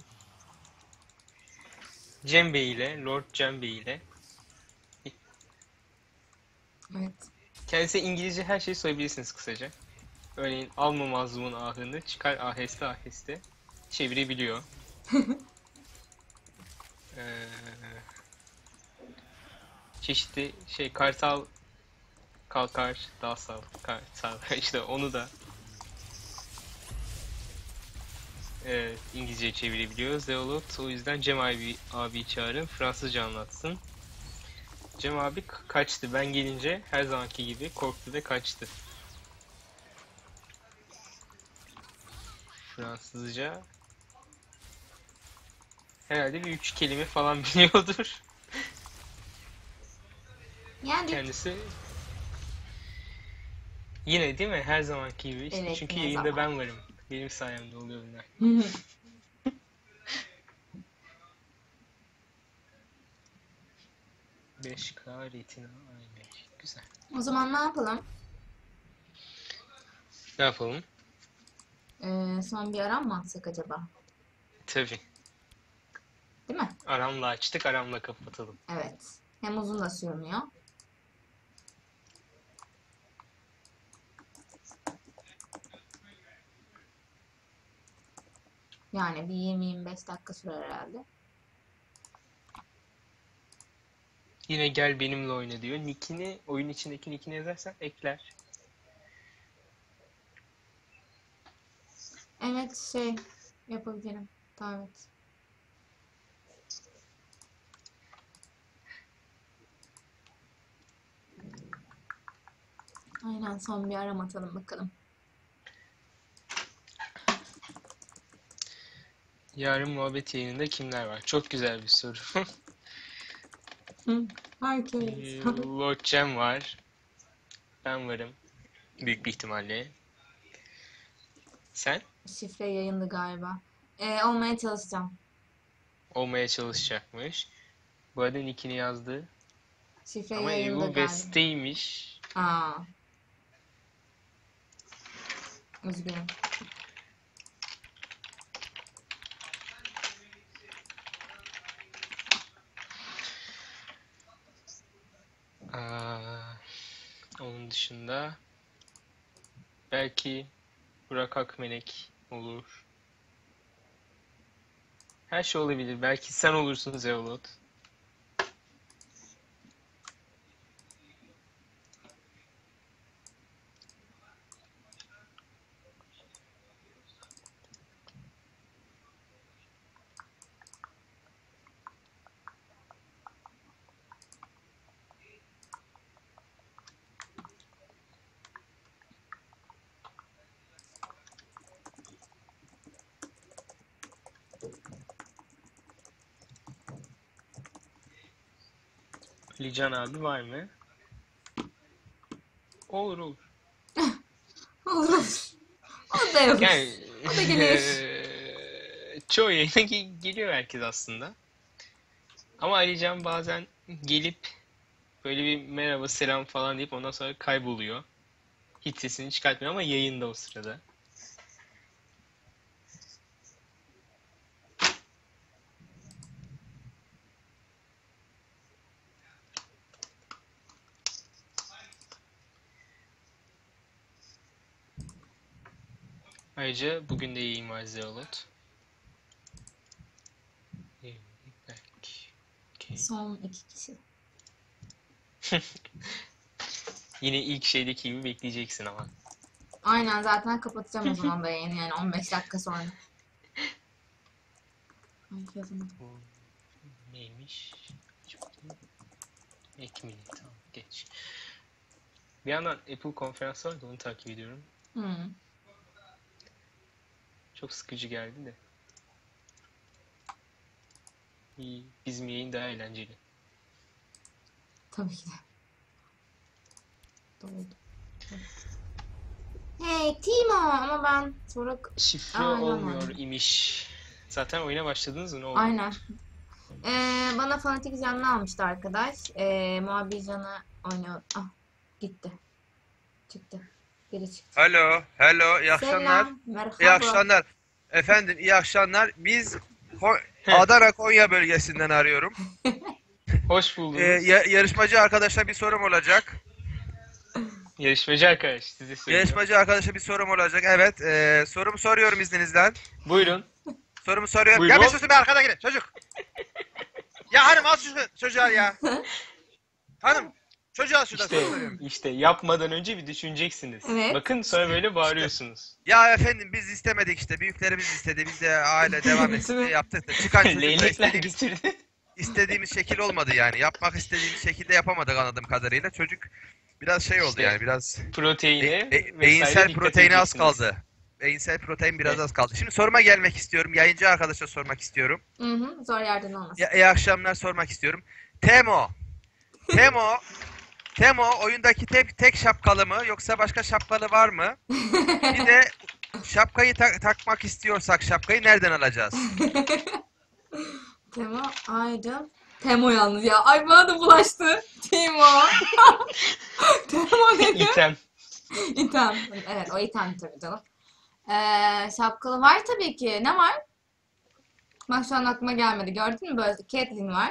Cem Bey ile, Lord Cem Bey ile. Evet. Kendisi İngilizce her şeyi söyleyebilirsiniz kısaca. Örneğin alma mazlumun ahını çıkar aheste aheste çevirebiliyor. Ee, çeşitli şey kartal kalkar dalsal kartal işte onu da e, İngilizce çevirebiliyor. Zeolot o yüzden Cem abi, abi çağırın Fransızca anlatsın. Cem abi ka- kaçtı. Ben gelince her zamanki gibi korktu ve kaçtı. Fransızca herhalde bir üç kelime falan biliyordur. Yani Kendisi yine değil mi? Her zamanki gibi işte. Evet, Çünkü ne yayında zaman? ben varım. Benim sayemde oluyor bunlar. beş K retina aynı. Güzel. o zaman ne yapalım? Ne yapalım? Ee, son bir aram mı atsak acaba? Tabii. Değil mi? Aramla açtık, aramla kapatalım. Evet. Hem uzun da sürmüyor. Yani bir yirmi yirmi beş dakika sürer herhalde. Yine gel benimle oyna diyor. Nick'ini, oyun içindeki nick'ini yazarsan ekler. Evet şey yapabilirim. Evet. Aynen son bir aram atalım bakalım. Yarın muhabbet yayınında kimler var? Çok güzel bir soru. Hı, herkes. Lord Cem var. Ben varım. Büyük bir ihtimalle. Sen? Şifre yayındı galiba. Ee, olmaya çalışacağım. Olmaya çalışacakmış. Bu arada nick'ini yazdı. Şifre Ama yayındı Evu galiba. Best'teymiş. Aa. Üzgünüm. Aa, onun dışında belki Burak Akmenek olur. Her şey olabilir. Belki sen olursun Zeolot. Lican abi var mı? Olur olur. Olur olur. O da yok. Yani O da gelir. eee, çoğu yayına ge- geliyor herkes aslında. Ama Alican bazen gelip böyle bir merhaba selam falan deyip ondan sonra kayboluyor. Hiç sesini çıkartmıyor ama yayında o sırada. Ayrıca bugün de yayın var Zeolot. Belki. Okey. Son iki kişi. Yine ilk şeydeki gibi bekleyeceksin ama. Aynen zaten kapatacağım o zaman da yayını yani on beş dakika sonra. Ay yazamadım. Bu neymiş? Ekmini tamam geç. Bir yandan Apple konferansı vardı onu takip ediyorum. Hmm. Çok sıkıcı geldi de. İyi, bizim yayın daha eğlenceli. Tabii ki de. Doğru. Hey Timo ama ben sonra Şifre Aynen olmuyor öyle. imiş. Zaten oyuna başladınız mı? Ne oldu? aynen. Ee, bana fanatik canlı almıştı arkadaş. Ee, muhabir canı oynuyor. Ah gitti. Çıktı. Biri çıktı. Hello, hello, iyi akşamlar. Selam. Merhaba. İyi akşamlar. Efendim, iyi akşamlar. Biz Ko- Adana Konya bölgesinden arıyorum. Hoş bulduk. Ee, ya- yarışmacı arkadaşa bir sorum olacak. Yarışmacı arkadaş size söylüyorum. Yarışmacı arkadaşa bir sorum olacak. Evet, e, sorumu soruyorum izninizle. Buyurun. Sorumu soruyorum. Buyurun. Ya bir susun be arkada gidin çocuk. Ya hanım al şu çocuğa ya. Hanım çocuğa şurada İşte, soru soruyorum. işte yapmadan önce bir düşüneceksiniz. Evet. Bakın sonra böyle bağırıyorsunuz. Ya efendim biz istemedik işte. Büyüklerimiz istedi. Biz de aile devam etsin diye yaptık da. Çıkan çocuk da Leylekler istediğimiz, getirdi. istediğimiz şekil olmadı yani. Yapmak istediğimiz şekilde yapamadık anladığım kadarıyla. Çocuk biraz şey oldu İşte yani biraz Proteine be- be- vesaire beyinsel dikkat proteini az edeceksiniz. kaldı. Beyinsel protein biraz Evet. az kaldı. Şimdi soruma gelmek istiyorum. Yayıncı arkadaşa sormak istiyorum. Hı hı, zor yerden olmasın. Ya, iyi akşamlar sormak istiyorum. Temo. Temo. Temo oyundaki tek, tek şapkalı mı yoksa başka şapkalı var mı? Bir de şapkayı tak- takmak istiyorsak şapkayı nereden alacağız? Temo Aydın. Temo yalnız ya. Ay bana da bulaştı. Timo. Temo dedi. İtem. İtem. Evet o item tabii canım. Ee, şapkalı var tabii ki. Ne var? Bak şu an aklıma gelmedi. Gördün mü böyle Caitlyn var.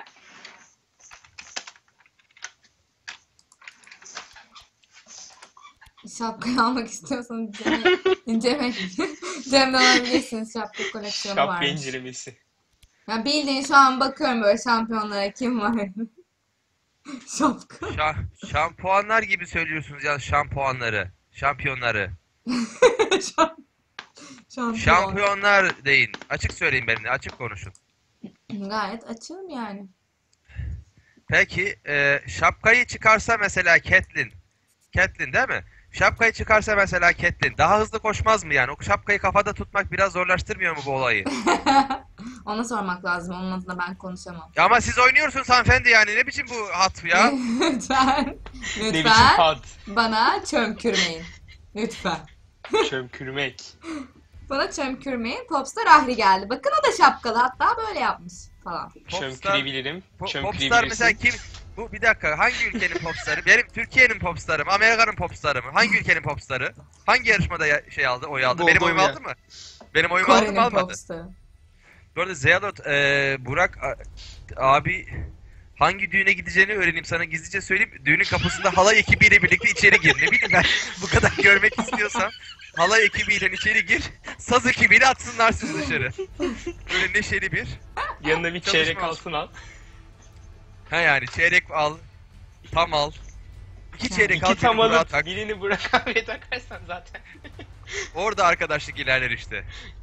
Şapkayı almak istiyorsanız Cem'e Cem'e Cem'den alabilirsiniz. Şapka koleksiyonu Şapka varmış. incelemesi. Ya bildiğin şu an bakıyorum böyle şampiyonlara kim var? Şapka. Şa şampuanlar gibi söylüyorsunuz ya şampuanları. Şampiyonları. Şamp- Şampiyon. Şampiyonlar deyin. Açık söyleyin benimle. Açık konuşun. Gayet açığım yani. Peki e, şapkayı çıkarsa mesela Caitlyn. Caitlyn değil mi? Şapkayı çıkarsa mesela Caitlyn. Daha hızlı koşmaz mı yani? O şapkayı kafada tutmak biraz zorlaştırmıyor mu bu olayı? Ona sormak lazım. Onun adına ben konuşamam. Ya ama siz oynuyorsunuz hanımefendi yani. Ne biçim bu hat ya? Lütfen. Ne biçim Lütfen had. bana çömkürmeyin. Lütfen. Çömkürmek. Bana çömkürmeyin. Popstar Ahri geldi. Bakın o da şapkalı. Hatta böyle yapmış falan. Popstar- Çömkürebilirim. Po- popstar Çömkürebilirsin. mesela kim? Bu bir dakika hangi ülkenin popstarı? Benim Türkiye'nin popstarı mı? Amerika'nın popstarı mı? Hangi ülkenin popstarı? Hangi yarışmada ya- şey aldı, oy aldı? Benim oyumu Moldova. aldı mı? Benim oyumu aldı mı Kore'nin almadı? popstarı. Bu arada Zeyalot, eee Burak a- abi hangi düğüne gideceğini öğreneyim sana gizlice söyleyeyim. Düğünün kapısında halay ekibiyle birlikte içeri gir. Ne bileyim ben bu kadar görmek istiyorsam halay ekibiyle içeri gir. Saz ekibiyle atsınlar sizi dışarı. Böyle neşeli bir. Yanına bir Çalışma çeyrek olsun. altın al. Ha yani çeyrek al. Tam al. İki çeyrek al. İki tam birini Burak'a alıp tak. birini Burak abiye takarsan zaten. Orada arkadaşlık ilerler işte.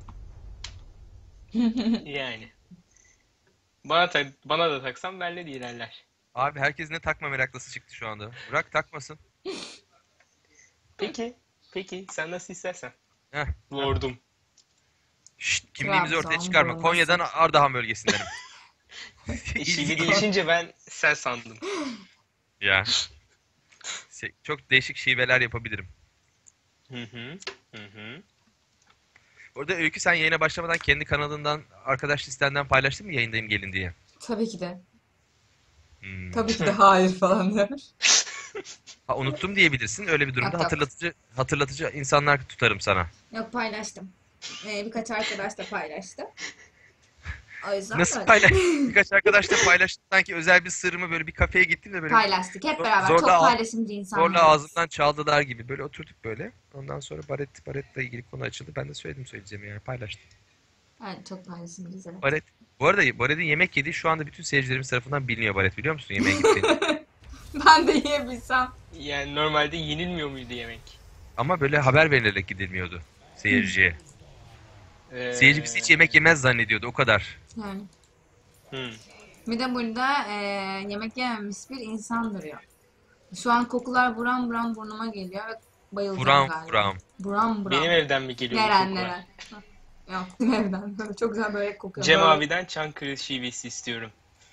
Yani. Bana, tak, bana da taksan benle de ilerler. Abi herkes ne takma meraklısı çıktı şu anda. Burak takmasın. Peki. Peki sen nasıl istersen. Heh. Lordum. Şşt, kimliğimizi ortaya Trabzon, çıkarma. Borneo. Konya'dan Ardahan bölgesindenim. İşi değişince ben sen sandım. Ya. Se- Çok değişik şiveler yapabilirim. Hı hı. Hı hı. Orada Öykü, sen yayına başlamadan kendi kanalından, arkadaş listenden paylaştın mı yayındayım gelin diye? Tabii ki de. Hmm. Tabii ki de hayır falan der. Ha, unuttum diyebilirsin. Öyle bir durumda Yok, yok. hatırlatıcı hatırlatıcı insanlar tutarım sana. Yok, paylaştım. Ee, birkaç arkadaş da paylaştı. O yüzden Nasıl böyle. paylaş? Birkaç arkadaş da paylaştı. Sanki özel bir sırrımı böyle bir kafeye gittim de böyle Paylaştık hep Zor- beraber. zorla Çok al- paylaşımcı insanlarız. zorla ağzımdan çaldılar gibi. Böyle oturduk böyle. Ondan sonra Baret, Baret'le ilgili konu açıldı. Ben de söyledim söyleyeceğimi, yani paylaştım. Evet, çok paylaşımcıyız, evet. Baret. Bu arada Baret'in yemek yediği şu anda bütün seyircilerimiz tarafından biliniyor, Baret, biliyor musun yemeğe gittiğini? Ben de yiyebilsem. Yani normalde yenilmiyor muydu yemek? Ama böyle haber verilerek gidilmiyordu seyirciye. Ee, Seyirci bizi hiç yemek yemez zannediyordu, o kadar. Yani. Hı. Bir de burada e, yemek yememiş bir insan duruyor. Şu an kokular buram buram burnuma geliyor ve bayılacağım Buram galiba. buram. Buram buram. Benim evden mi geliyor bu Neren kokular? neren. Yok, evden. Böyle çok güzel börek kokuyor. Cem Böyle- abiden Çankırı şivesi istiyorum.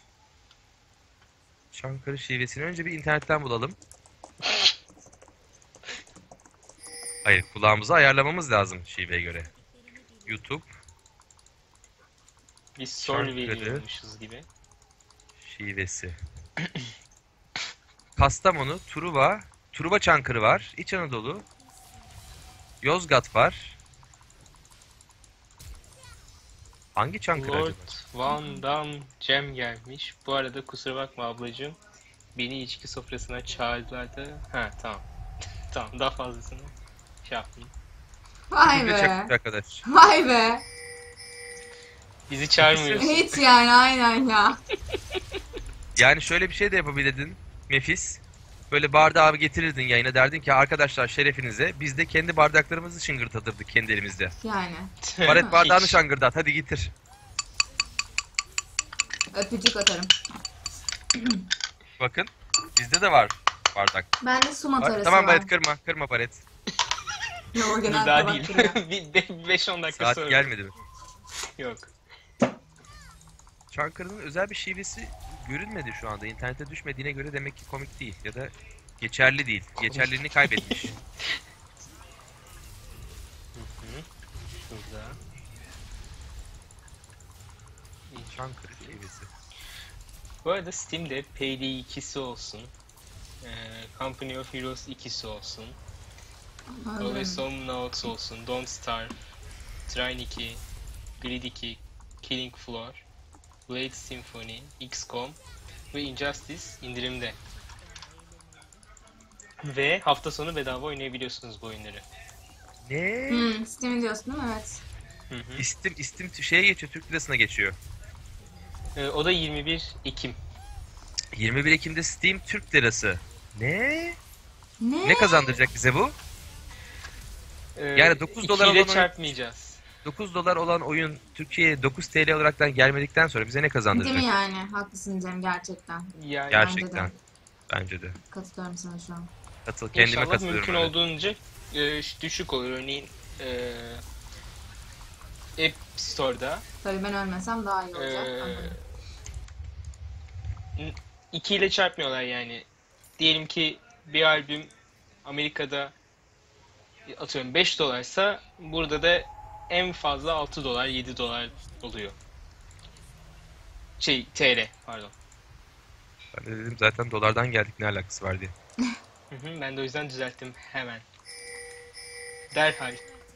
Çankırı şivesini önce bir internetten bulalım. Hayır, kulağımızı ayarlamamız lazım şiveye göre. YouTube Biz sol Çankırı. veriyormuşuz gibi. şivesi. Kastamonu, Truva, Truva Çankırı var. İç Anadolu. Yozgat var. Hangi Çankırı Lord acaba? Van Damme Cem gelmiş. Bu arada kusura bakma ablacığım. Beni içki sofrasına çağırdılar da. Ha tamam. Tamam, daha fazlasını şey yapmayayım. Vay Truva be. Çankırı arkadaş. Vay be. Bizi çağırmıyorsun. Hiç yani, aynen ya. Yani şöyle bir şey de yapabilirdin Mefis. Böyle bardağı getirirdin yayına, derdin ki arkadaşlar şerefinize, biz de kendi bardaklarımızı şıngırdatırdık kendi elimizde. Yani. Baret bardağını Hiç. şangırdat, hadi getir. Öpücük atarım. Bakın bizde de var bardak. Ben de sumat Ba- arası tamam var. Baret, kırma, kırma Baret. Yo, Dur, genelde daha bak değil. duruyor. Bir beş on dakika Saat sonra. gelmedi mi? Yok. Çankırı'nın özel bir şivesi görünmedi şu anda. İnternete düşmediğine göre demek ki komik değil ya da geçerli değil. Geçerliliğini kaybetmiş. Şurada. Çankırı şivesi. Bu arada Steam'de Payday ikisi olsun. eee, Company of Heroes ikisi olsun. Always Home Notes olsun. Don't Starve. Trine iki. Grid iki. Killing Floor. Blade Symphony. X COM. Ve Injustice indirimde. Ve hafta sonu bedava oynayabiliyorsunuz bu oyunları. Ne? Hmm, Steam diyorsun değil mi? Evet. Hı hı. İstim, istim şeye geçiyor, Türk lirasına geçiyor. Ee, o da yirmi bir Ekim. yirmi bir Ekim'de Steam Türk lirası. Ne? Ne? Ne kazandıracak bize bu? Ee, Yani dokuz dolar ikiyle olan oyun- çarpmayacağız. dokuz dolar olan oyun Türkiye'ye dokuz T L olaraktan gelmedikten sonra bize ne Değil kazandıracak? mi yani? Haklısın Cem, gerçekten. Yani Gerçekten. Bence de. Katılıyorum sana şu an. Katıl, kendime İnşallah katılıyorum. mümkün öyle. olduğunca e, düşük olur. Örneğin e, App Store'da Tabii ben ölmesem daha iyi olacak. e, Anladım. iki ile çarpmıyorlar yani. Diyelim ki bir albüm Amerika'da atıyorum beş dolarsa burada da en fazla altı dolar yedi dolar oluyor. Şey T L pardon. Ben de dedim zaten dolardan geldik, ne alakası var diye. Hı hı, ben de o yüzden düzelttim hemen. Derhal.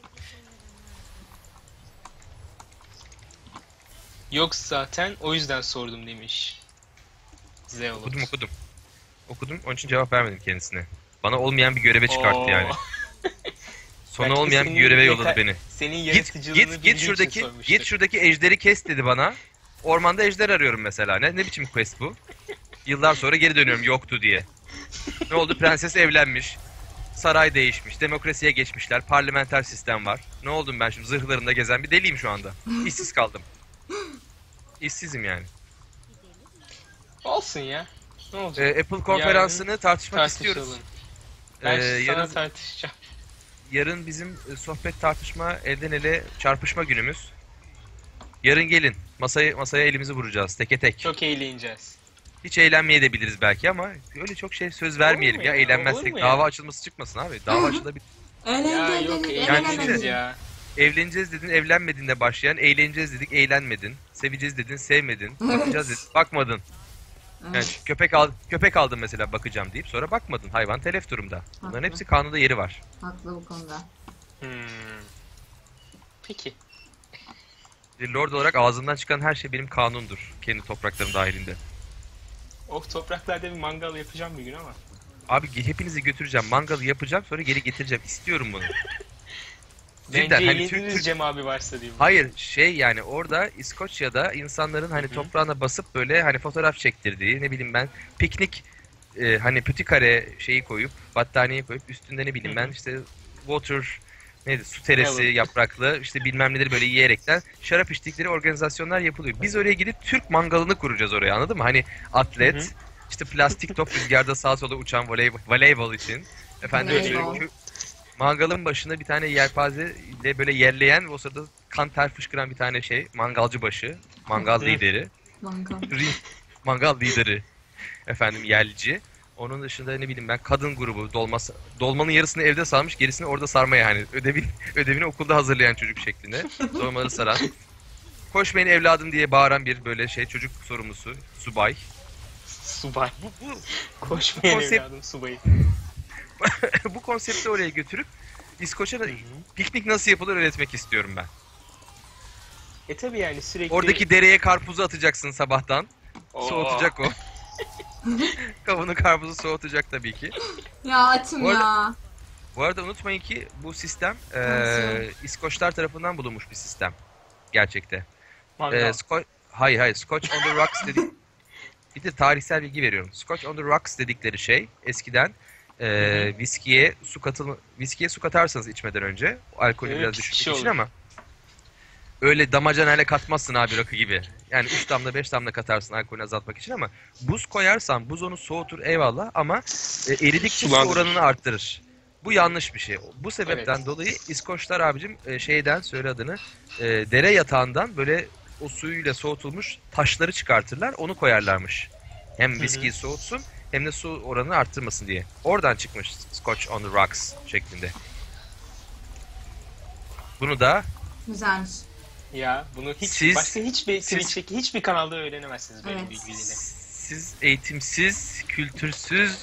Yok zaten o yüzden sordum demiş. Zeolot. Okudum okudum. Okudum, onun için cevap vermedim kendisine. Bana olmayan bir göreve çıkarttı Oo. yani. Sonu Belki olmayan bir senin göreve yaka- yolladı beni. Senin Git yaratıcılığını git bildiği git için şuradaki sormuştur. git şuradaki ejderi kes dedi bana. Ormanda ejder arıyorum mesela. Ne ne biçim quest bu? Yıllar sonra geri dönüyorum yoktu diye. Ne oldu? Prenses evlenmiş. Saray değişmiş. Demokrasiye geçmişler. Parlamenter sistem var. Ne oldum ben şimdi, zırhlarında gezen bir deliyim şu anda. İşsiz kaldım. İşsizim yani. Olsun ya. Ne olacak? Ee, Apple konferansını tartışmak istiyoruz. Tartışalım. Ben Ee, sana yarın, tartışacağım. yarın bizim e, sohbet, tartışma, elden ele çarpışma günümüz. Yarın gelin. Masaya masaya elimizi vuracağız teke tek. Çok eğleneceğiz. Hiç eğlenmeye de biliriz belki ama öyle çok şey söz vermeyelim mu ya, ya? Olur eğlenmezsek mu dava ya? açılması çıkmasın abi. Dava açılabilir. Ya Eğlenceli yok dedik, yani eğleniriz eğlenemedik. ya. Evleneceğiz dedin, evlenmedin de başlayan, eğleneceğiz dedik, eğlenmedin. Seveceğiz dedin, sevmedin. Bakacağız dedin, bakmadın. Yani Evet, köpek al köpek aldım mesela bakacağım deyip sonra bakmadın. Hayvan telef durumda. Bunların Haklı. hepsi kanunda yeri var. haklı bu konuda. Hmm. Peki. Bir lord olarak ağzımdan çıkan her şey benim kanundur. Kendi topraklarım dahilinde. Oh, topraklarda bir mangal yapacağım bir gün ama. Abi ge- hepinizi götüreceğim. Mangalı yapacağım sonra geri getireceğim. İstiyorum bunu. Bence Cidden, hani eğleniriz Türk- Türk- Cem abi varsa diyeyim. Hayır şey yani orada İskoçya'da insanların hani Hı hı. toprağına basıp böyle hani fotoğraf çektirdiği, ne bileyim ben, piknik e, hani pütikare şeyi koyup battaniye koyup üstünde ne bileyim Hı hı. ben işte water neydi, su teresi Evet. yapraklı işte bilmem neleri böyle yiyerekten şarap içtikleri organizasyonlar yapılıyor. Biz oraya gidip Türk mangalını kuracağız oraya, anladın mı? Hani atlet, Hı hı. işte plastik top rüzgarda sağa sola uçan voleybol, voleybol için. Efendim Voleybol. şöyle kö- mangalın başında bir tane yelpaze ile böyle yerleyen, o sırada kan ter fışkıran bir tane şey, mangalcı başı, mangal Hı. lideri, Mangal. ri- mangal lideri, efendim yelci. Onun dışında ne bileyim ben, kadın grubu, dolması, dolmanın yarısını evde sarmış, gerisini orada sarmaya, hani ödevi, ödevini okulda hazırlayan çocuk şeklinde dolmaları saran. Koşmayın evladım diye bağıran bir böyle şey çocuk sorumlusu, subay. Subay. Bu, bu, Koşmayan konsept- evladım subayı. bu konsepti oraya götürüp İskoçya'da Hı hı. piknik nasıl yapılır öğretmek istiyorum ben. E tabi yani sürekli... Oradaki dereye karpuzu atacaksın sabahtan. Oo. Soğutacak o. Kavunu karpuzu soğutacak tabii ki. Ya açım Bu arada- ya. Bu arada unutmayın ki bu sistem eee Tansiyon. İskoçlar tarafından bulunmuş bir sistem. Gerçekte. Mangal. Eee Sco- hayır hayır, Scotch on the Rocks dedik. Bir de tarihsel bilgi veriyorum. Scotch on the Rocks dedikleri şey eskiden eee viskiye su katıl viskiye su katarsanız içmeden önce o alkolü Evet, biraz bir düşürmek şey için olur. ama öyle damacanayla katmazsın abi rakı gibi. Yani üç damla beş damla katarsın alkolünü azaltmak için ama buz koyarsan buz onu soğutur eyvallah ama e, eridikçe su Sulandırır. oranını arttırır. Bu yanlış bir şey. Bu sebepten Evet. dolayı İskoçlar abicim e, şeyden, söyle adını, e, dere yatağından böyle o suyuyla soğutulmuş taşları çıkartırlar, onu koyarlarmış. Hem hı. viskiyi soğutsun hem de su oranını arttırmasın diye. Oradan çıkmış Scotch on the Rocks şeklinde. Bunu da Güzelmiş. Ya bunu hiç Siz- başka hiçbir siz- Twitch'teki hiçbir kanalda öğrenemezsiniz böyle Evet. bilgiyle. siz eğitimsiz, kültürsüz,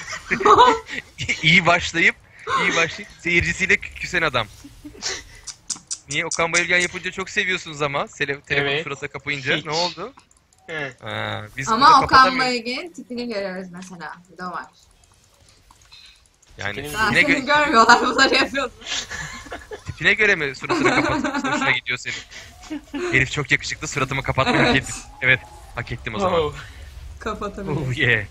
iyi başlayıp iyi başlayıp seyircisiyle kü- küsen adam. Niye Okan Bayülgen yapınca çok seviyorsunuz ama Sele- telefonu Evet. surata kapayınca Hiç. ne oldu? He. Ha, biz burada Ama Okan kapatamıyoruz. Bayülgen'in tipini görüyoruz mesela. Bir de o var. Yani Tipini- Ben tipine, seni gö- görmüyorlar, bunları yapıyorsun. tipine göre mi suratını kapatıp hoşuna gidiyor senin? Herif çok yakışıklı, suratımı kapatmayı hak Evet. ettim. Evet, hak ettim o zaman. Oh. Kapatabilirim. Oh yeah.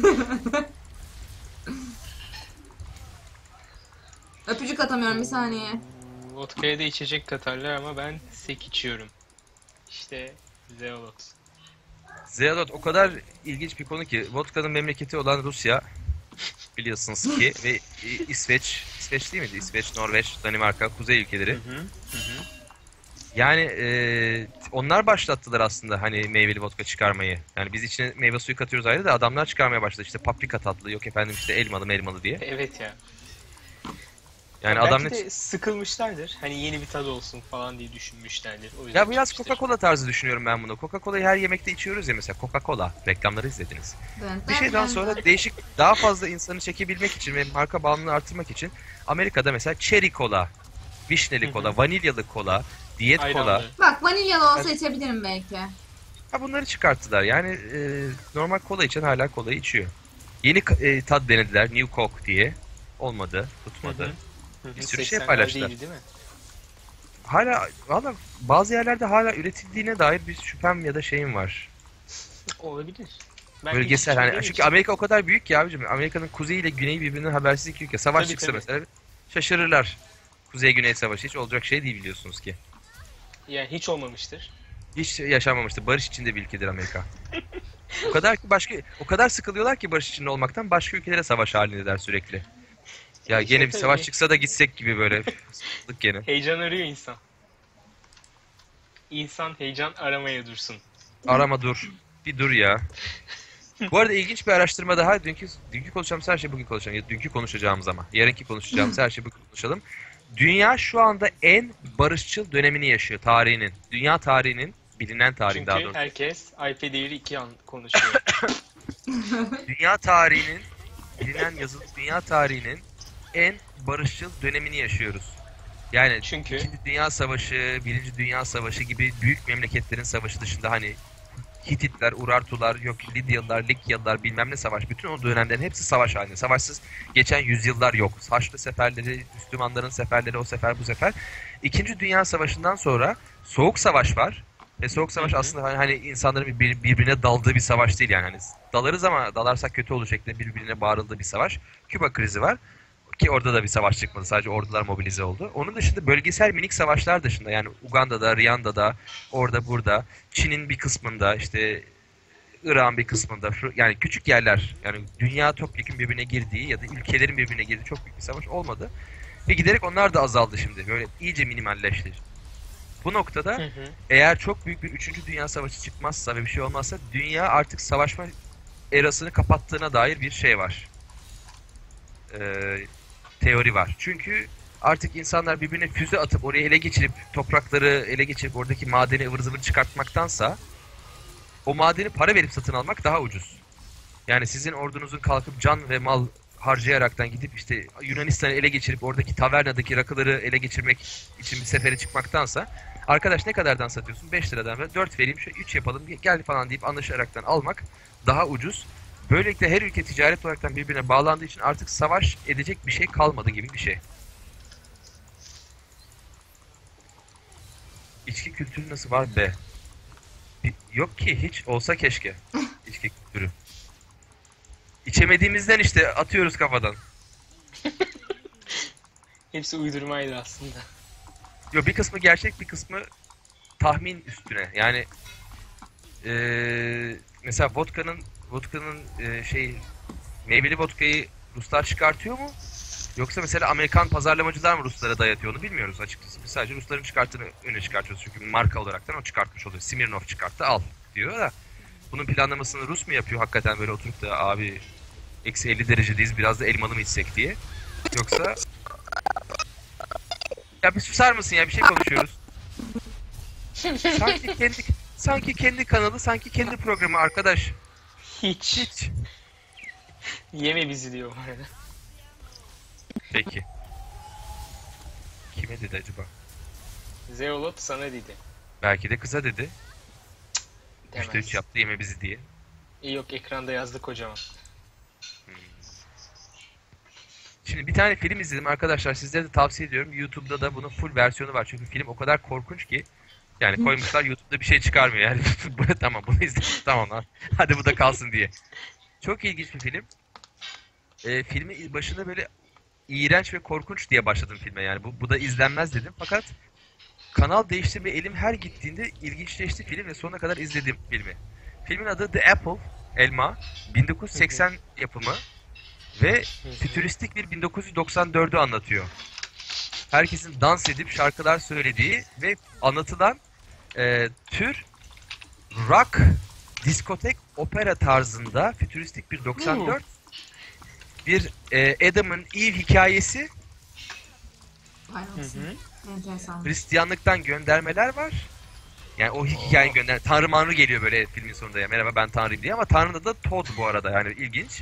Öpücük atamıyorum, bir saniye. Vodka'ya da içecek katarlar ama ben sek içiyorum. İşte Zeolot. Zealot o kadar ilginç bir konu ki, vodka'nın memleketi olan Rusya biliyorsunuz ki ve İ- İsveç, İsveç değil miydi? İsveç, Norveç, Danimarka, kuzey ülkeleri. Hı hı. Hı hı. Yani e, onlar başlattılar aslında hani meyveli vodka çıkarmayı. Yani biz içine meyve suyu katıyoruz ayrı da adamlar çıkarmaya başladı. İşte paprika tatlı, yok efendim işte elmalı elmalı diye. Evet ya. Yani Belki adam ne... de sıkılmışlardır. Hani yeni bir tadı olsun falan diye düşünmüşlerdir. O yüzden Ya biraz çıkmıştır. Coca-Cola tarzı düşünüyorum ben bunu. Coca-Cola'yı her yemekte içiyoruz ya mesela. Coca-Cola reklamları izlediniz. Bir şeyden sonra değişik, daha fazla insanı çekebilmek için ve marka bağımlılığını artırmak için Amerika'da mesela cherry kola, vişneli Hı hı. kola, vanilyalı kola, diyet kola. Ayranlı. Bak, vanilyalı olsa içebilirim belki. Ha, bunları çıkarttılar. Yani e, normal kola içen hala kolayı içiyor. Yeni ka- e, tat denediler, New Coke diye. Olmadı, tutmadı. Hı hı. Hı hı. Bir sürü şey seksenler paylaştılar. değildi, değil mi? Hala valla bazı yerlerde hala üretildiğine dair bir şüphem ya da şeyim var. Olabilir. Ben Bölgesel hiç hani içmediğim çünkü için- Amerika o kadar büyük ki abicim. Amerika'nın kuzeyi ile güneyi birbirinden habersiz iki ülke. Savaş Tabii, çıksa tabii. mesela şaşırırlar. Kuzey güney savaşı hiç olacak şey değil biliyorsunuz ki. Yani hiç olmamıştır. Hiç yaşanmamıştı. Barış içinde bir ülkedir Amerika. O kadar ki başka o kadar sıkılıyorlar ki barış içinde olmaktan, başka ülkelere savaş halindeler sürekli. Ya İşte gene bir tabii. savaş çıksa da gitsek gibi böyle. Sıkıldık gene. Heyecan arıyor insan. İnsan heyecan aramaya dursun. Arama dur. Bir dur ya. Bu arada ilginç bir araştırma daha. Dünkü, dünkü konuşacağımız her şey bugün konuşalım. Ya dünkü konuşacağımız ama. Yarınki konuşacağımız her şey bugün konuşalım. Dünya şu anda en barışçıl dönemini yaşıyor tarihinin. Dünya tarihinin, bilinen tarihin daha Çünkü doğrusu. herkes Alfa devri iki an konuşuyor. Dünya tarihinin, bilinen yazılı dünya tarihinin en barışçıl dönemini yaşıyoruz. Yani Çünkü İkinci Dünya Savaşı, Birinci Dünya Savaşı gibi büyük memleketlerin savaşı dışında hani Hititler, Urartular, yok Lidyalılar, Likyalılar bilmem ne savaş. Bütün o dönemlerin hepsi savaş halinde. Savaşsız geçen yüzyıllar yok. Haçlı seferleri, Müslümanların seferleri, o sefer bu sefer. İkinci Dünya Savaşı'ndan sonra Soğuk Savaş var. Ve Soğuk Savaş Hı hı. aslında hani, hani insanların bir, birbirine daldığı bir savaş değil yani. Hani dalarız ama dalarsak kötü olur şeklinde birbirine bağırıldığı bir savaş. Küba krizi var. Ki orada da bir savaş çıkmadı. Sadece ordular mobilize oldu. Onun dışında bölgesel minik savaşlar dışında yani Uganda'da, Rwanda'da, orada burada, Çin'in bir kısmında, işte Irak'ın bir kısmında, şu- yani küçük yerler, yani dünya topyekun birbirine girdiği ya da ülkelerin birbirine girdiği çok büyük bir savaş olmadı. Ve giderek onlar da azaldı şimdi. Böyle iyice minimalleşti. Bu noktada Hı hı. eğer çok büyük bir üçüncü Dünya Savaşı çıkmazsa ve bir şey olmazsa dünya artık savaşma erasını kapattığına dair bir şey var. Ee, teori var. Çünkü artık insanlar birbirine füze atıp oraya ele geçirip toprakları ele geçirip oradaki madeni ıvır zıvır çıkartmaktansa o madeni para verip satın almak daha ucuz. Yani sizin ordunuzun kalkıp can ve mal harcayaraktan gidip işte Yunanistan'ı ele geçirip oradaki tavernadaki rakıları ele geçirmek için bir sefere çıkmaktansa arkadaş ne kadardan satıyorsun? beş liradan ve dört vereyim, şu üç yapalım gel falan deyip anlaşaraktan almak daha ucuz. Böylelikle her ülke ticaret olaraktan birbirine bağlandığı için artık savaş edecek bir şey kalmadı gibi bir şey. İçki kültürü nasıl var be? Bir- Yok ki hiç olsa keşke. İçki kültürü. İçemediğimizden işte atıyoruz kafadan. Hepsi uydurmaydı aslında. Yo bir kısmı gerçek, bir kısmı tahmin üstüne. Yani eee, mesela vodka'nın vodka'nın eee, şey meyveli vodka'yı Ruslar çıkartıyor mu? Yoksa mesela Amerikan pazarlamacılar mı Ruslara dayatıyor onu bilmiyoruz açıkçası. Biz sadece Rusların çıkarttığını öne çıkartıyoruz çünkü marka olaraktan o çıkartmış oluyor. Smirnoff çıkarttı al diyor da bunun planlamasını Rus mu yapıyor hakikaten böyle oturup da abi eksi elli derecedeyiz biraz da elmalı mı içsek diye. Yoksa ya bir susar mısın ya bir şey konuşuyoruz. Sanki kendi sanki kendi kanalı sanki kendi programı arkadaş. Hiç. Hiç. Yeme bizi diyor bu arada. Peki. Kime dedi acaba? Zeolot sana dedi. Belki de kıza dedi. Üçte Demez. üç yaptı yeme bizi diye. E yok ekranda yazdı kocaman. Şimdi bir tane film izledim arkadaşlar sizlere de tavsiye ediyorum. YouTube'da da bunun full versiyonu var çünkü film o kadar korkunç ki. Yani koymuşlar YouTube'da bir şey çıkarmıyor yani. Bu- tamam bunu izledim tamam lan. Hadi bu da kalsın diye. Çok ilginç bir film. Ee, filmi başında böyle iğrenç ve korkunç diye başladım filme yani. Bu, bu da izlenmez dedim fakat kanal değişti ve elim her gittiğinde ilginçleşti film ve sonuna kadar izledim filmi. Filmin adı The Apple, Elma. bin dokuz yüz seksen yapımı ve fütüristik bir bin dokuz yüz doksan dördü anlatıyor. Herkesin dans edip şarkılar söylediği ve anlatılan e, tür rock, diskotek, opera tarzında fütüristik bir doksan dört bir e, Adam'ın Eve hikayesi. Vay Hı olsun. hı. Enteresan. Hristiyanlıktan göndermeler var. Yani o hikayeyi gönder. Tanrı manrı geliyor böyle filmin sonunda ya. Merhaba ben Tanrıyım diye ama Tanrı da Todd bu arada yani ilginç.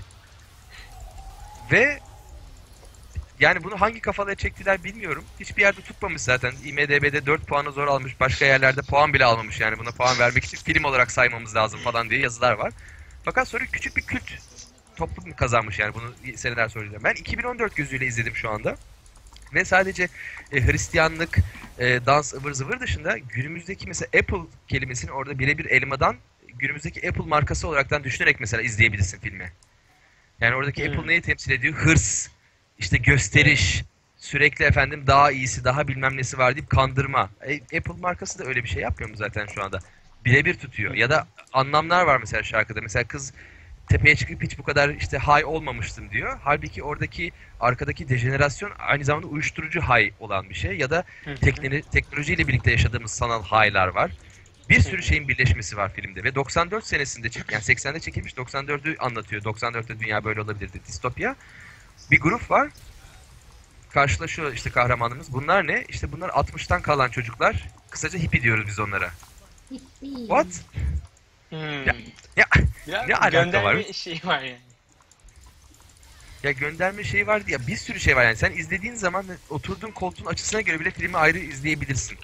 Ve yani bunu hangi kafalaya çektiler bilmiyorum. Hiçbir yerde tutmamış zaten. IMDb'de dört puanı zor almış. Başka yerlerde puan bile almamış yani. Buna puan vermek için film olarak saymamız lazım falan diye yazılar var. Fakat sonra küçük bir kült toplum kazanmış yani bunu seneler sonra izledim. Ben iki bin on dört gözüyle izledim şu anda. Ve sadece e, Hristiyanlık, e, dans, ıvır zıvır dışında günümüzdeki mesela Apple kelimesini orada birebir elmadan günümüzdeki Apple markası olaraktan düşünerek mesela izleyebilirsin filmi. Yani oradaki Hmm. Apple neyi temsil ediyor? Hırs, işte gösteriş, sürekli efendim daha iyisi, daha bilmem nesi var deyip kandırma. E, Apple markası da öyle bir şey yapmıyor mu zaten şu anda? Birebir tutuyor. Ya da anlamlar var mesela şarkıda. Mesela kız tepeye çıkıp hiç bu kadar işte high olmamıştım diyor. Halbuki oradaki arkadaki dejenerasyon aynı zamanda uyuşturucu high olan bir şey. Ya da Hı hı. teknolo- teknolojiyle birlikte yaşadığımız sanal high'lar var. Bir sürü şeyin birleşmesi var filmde ve doksan dört senesinde çek, yani seksende çekilmiş, doksan dördü anlatıyor. doksan dörtte dünya böyle olabilirdi, distopya. Bir grup var. Karşılaşıyor işte kahramanımız. Bunlar ne? İşte bunlar altmıştan kalan çocuklar. Kısaca hippie diyoruz biz onlara. What? Hmm. Ya, ya, Biraz ne alaka gönderme var? şey var yani. ya gönderme şeyi vardı ya, bir sürü şey var yani. Sen izlediğin zaman oturduğun koltuğun açısına göre bile filmi ayrı izleyebilirsin.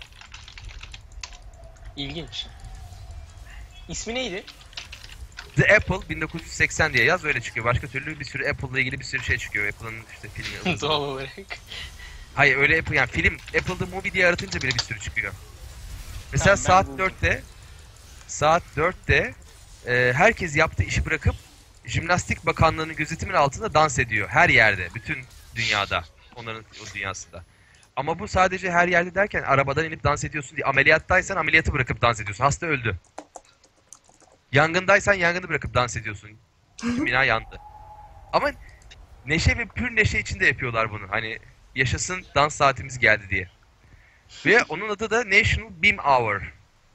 İlginç. İsmi neydi? The Apple bin dokuz yüz seksen diye yaz, öyle çıkıyor. Başka türlü bir sürü Apple'la ilgili bir sürü şey çıkıyor. Apple'ın işte filmi. Doğal olarak. Hayır öyle Apple, yani film Apple'da movie diye aratınca bile bir sürü çıkıyor. Mesela Tamam, ben saat buldum. dörtte saat dörtte e, herkes yaptığı işi bırakıp Jimnastik Bakanlığı'nın gözetiminin altında dans ediyor. Her yerde, bütün dünyada. Onların o dünyasında. Ama bu sadece her yerde derken arabadan inip dans ediyorsun diye. Ameliyattaysan ameliyatı bırakıp dans ediyorsun. Hasta öldü. Yangındaysan yangını bırakıp dans ediyorsun. Bütün bina yandı. Ama neşe ve pür neşe içinde yapıyorlar bunu. Hani yaşasın dans saatimiz geldi diye. Ve onun adı da National Beam Hour.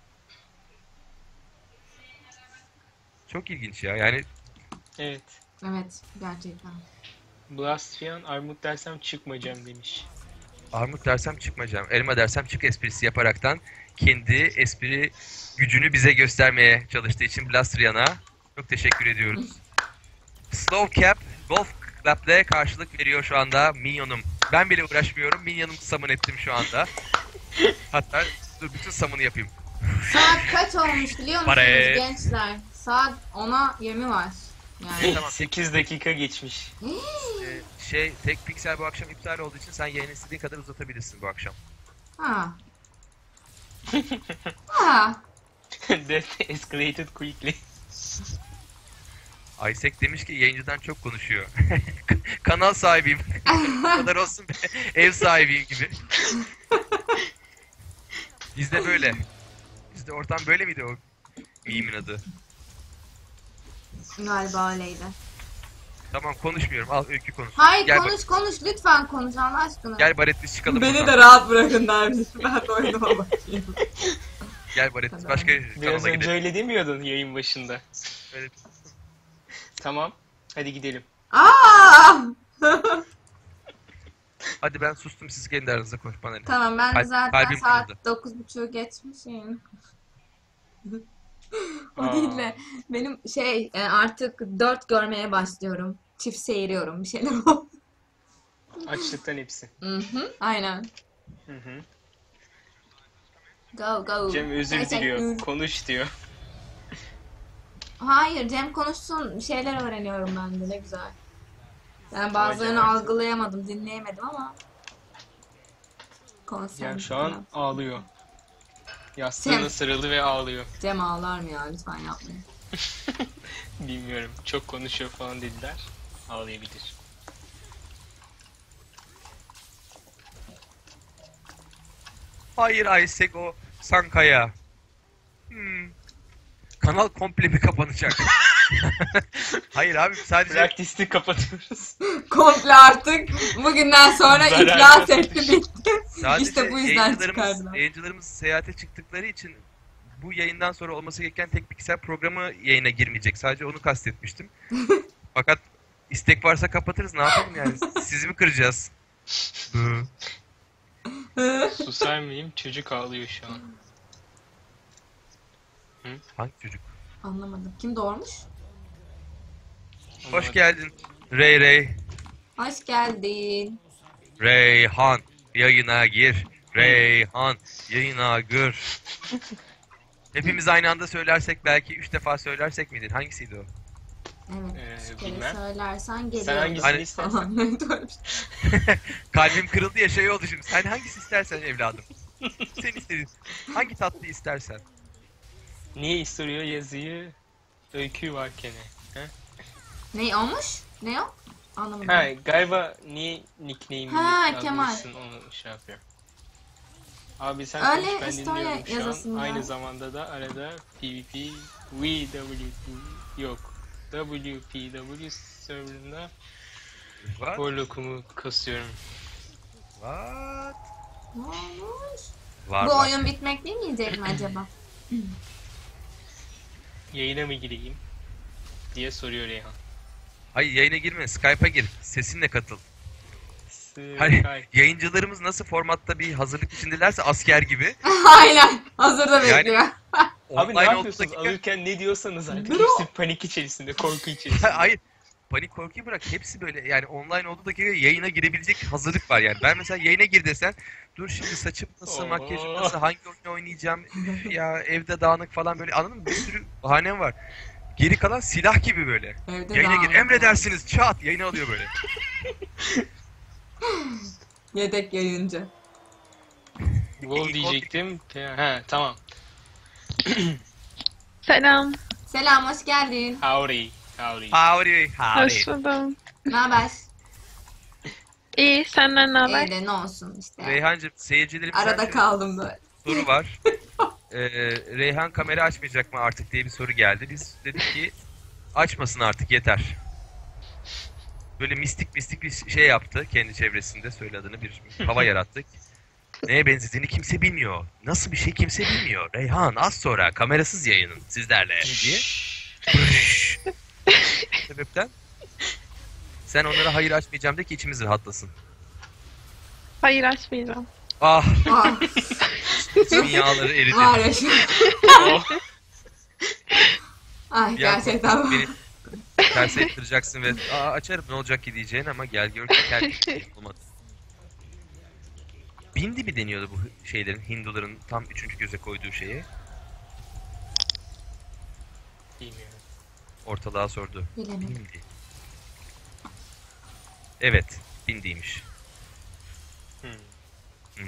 Çok ilginç ya. Yani Evet. Evet, gerçekten. Blastfian armut dersem çıkmayacağım demiş. armut dersem çıkmayacağım, elma dersem çık esprisi yaparaktan kendi espri gücünü bize göstermeye çalıştığı için Blastrian'a çok teşekkür ediyoruz. Slow Cap, Golf Clap'le karşılık veriyor şu anda Minyon'um. Ben bile uğraşmıyorum, Minyon'um summon ettim şu anda. Hatta dur bütün summon'ı yapayım. Saat kaç olmuş biliyor musunuz Pare. gençler? Saat ona yirmi var. Yani. Tamam. sekiz dakika geçmiş. Ee, şey, tek piksel bu akşam iptal olduğu için sen yayını istediğin kadar uzatabilirsin bu akşam. Ha. Ha. That escalated quickly. Isaac demiş ki yayıncıdan çok konuşuyor. Kanal sahibiyim. Bu kadar olsun be. Ev sahibiyim gibi. Bizde böyle. Bizde ortam böyle miydi o meme'in adı? Galiba öyleydi. Tamam konuşmuyorum. Al Öykü konuş. Hayır Gel konuş konuş lütfen konuş Allah aşkına. Gel Baretlis çıkalım Beni buradan. de rahat bırakın dermiş. Ben de oyunuma bakayım. Gel Baretlis Tamam. başka Biraz kanala önce gidelim. öyle demiyordun yayın başında. Evet. Tamam. Hadi gidelim. Aa! Hadi ben sustum, siz kendi aranızda konuş bana ne. Tamam ben de Kalp- zaten kalbim saat kırıldı. dokuz buçuğu geçmişim. O Aa. değil de benim şey e, artık dört görmeye başlıyorum. Çift seyiriyorum bir şeyler oldu. Açlıktan hepsi. Hı hı, aynen. Hı hı. Go go. Cem özür Teşekkür. diliyor. Konuş diyor. Hayır Cem konuşsun. Bir şeyler öğreniyorum ben de ne güzel. Ben bazılarını Cem. algılayamadım, dinleyemedim ama konuşsam. Cem şu an ağlıyor. Yastığına Cem. sarılı ve ağlıyor. Cem ağlar mı ya? Lütfen yapmayın. Bilmiyorum. Çok konuşuyor falan dediler. Ağlayabilir. Hayır Isaac, o Sankaya. Hmm. Kanal komple mi kapanacak? Hayır abi, sadece Practice'i kapatıyoruz. Komple artık bugünden sonra Zarar iflas vermiş. etti bitti. sadece İşte bu yüzden yayıncılarımız, çıkardılar. yayıncılarımız seyahate çıktıkları için bu yayından sonra olması gereken tek piksel programı yayına girmeyecek. Sadece onu kastetmiştim. Fakat istek varsa kapatırız, ne yapalım yani? Sizi mi kıracağız? Hı. Susar mıyım? Çocuk ağlıyor şu an. Hangi çocuk? Anlamadım. Kim doğurmuş? Hoş geldin Ray Ray. Hoş geldin. Reyhan yayına gir. Reyhan yayına gir. Hepimiz aynı anda söylersek, belki üç defa söylersek miydin? Hangisiydi o? Evet. Ee, üç kere bilmem. söylersen geliyor. Sen hangisini Hani- istersen. Falan. Evet, öyle bir şey. Kalbim kırıldı ya, şey oldu şimdi. Sen hangisi istersen evladım. Sen istedin. Hangi tatlı istersen. Niye istiyor yazıyı? Öykü varken. He? Ne olmuş? Ne o? Anlamadım. Ha galiba niye nickname'ini Ha, yazmışsın onu şey yapıyor. Abi sen Öyle konuş, ben story dinliyorum şu yazasın an. ya. Aynı zamanda da arada PvP V W P yok. W P W serverında What? Warlock'umu kasıyorum. What? Ne olmuş? Var Bu var. oyun bitmek bilmeyecek mi acaba? Yayına mı gireyim? Diye soruyor Reyhan. Hayır yayına girme. Skype'a gir. Sesinle katıl. Hani Skype. yayıncılarımız nasıl formatta bir hazırlık içindelerse asker gibi. Aynen. Hazırda Yani- bekliyor. Abi ne online yapıyorsunuz? olduğu dakika- Alırken ne diyorsanız artık Bro. hepsi panik içerisinde, korku içerisinde. Hayır. Panik korkuyu bırak. Hepsi böyle yani online olduğu dakika yayına girebilecek hazırlık var yani. Ben mesela yayına gir desen dur şimdi saçım nasıl, Oo. makyajım nasıl, hangi oyunu oynayacağım, üf ya evde dağınık falan böyle anladın mı? Bir sürü bahanem var. Geri kalan silah gibi böyle. Evde Yayına daha- gir emredersiniz çat yayına alıyor böyle. Yedek yayıncı. Wow diyecektim. Ha tamam. Selam. Selam, hoş geldin. Howdy. Howdy. Howdy Hoş howdy. buldum. Ne haber? İyi, senden ne haber? İyi de ne olsun işte. Reyhancığım seyircilerimizden Arada bir kaldım böyle. soru var. Ee, Reyhan kamera açmayacak mı artık diye bir soru geldi. Biz dedik ki açmasın artık yeter. Böyle mistik mistik bir şey yaptı kendi çevresinde söyle adını bir hava yarattık. Neye benzediğini kimse bilmiyor. Nasıl bir şey kimse bilmiyor. Reyhan az sonra kamerasız yayının sizlerle diye. Sebepten sen onlara hayır açmayacağım de ki içimiz rahatlasın. Hayır açmayacağım. Ah Ah, içimin yağları eridi. var ya şu. Oh. Ay Bir an gerçekten korktum, beni ters ettireceksin ve aa açarım ne olacak ki diyeceğin ama gel gör ki terk olmadı. Bindi mi deniyordu bu şeylerin, Hinduların tam üçüncü göze koyduğu şeye? Bilmiyorum. Ortalığa sordu. bilemedim. Bindi. Evet, bindiymiş. Hmm. Hmm.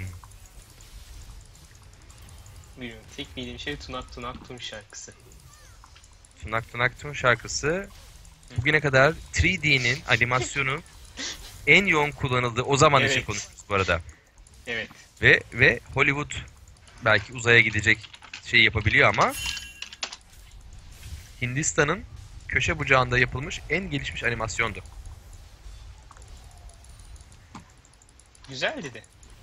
Bilmiyorum. Tek bildiğim şey Tunak Tunak Tun şarkısı. Tunak Tunak Tun şarkısı bugüne kadar üç D'nin animasyonu en yoğun kullanıldığı o zaman için Evet. konuşuyoruz bu arada. Evet. Ve ve Hollywood belki uzaya gidecek şey yapabiliyor ama Hindistan'ın köşe bucağında yapılmış en gelişmiş animasyondu. Güzeldi de.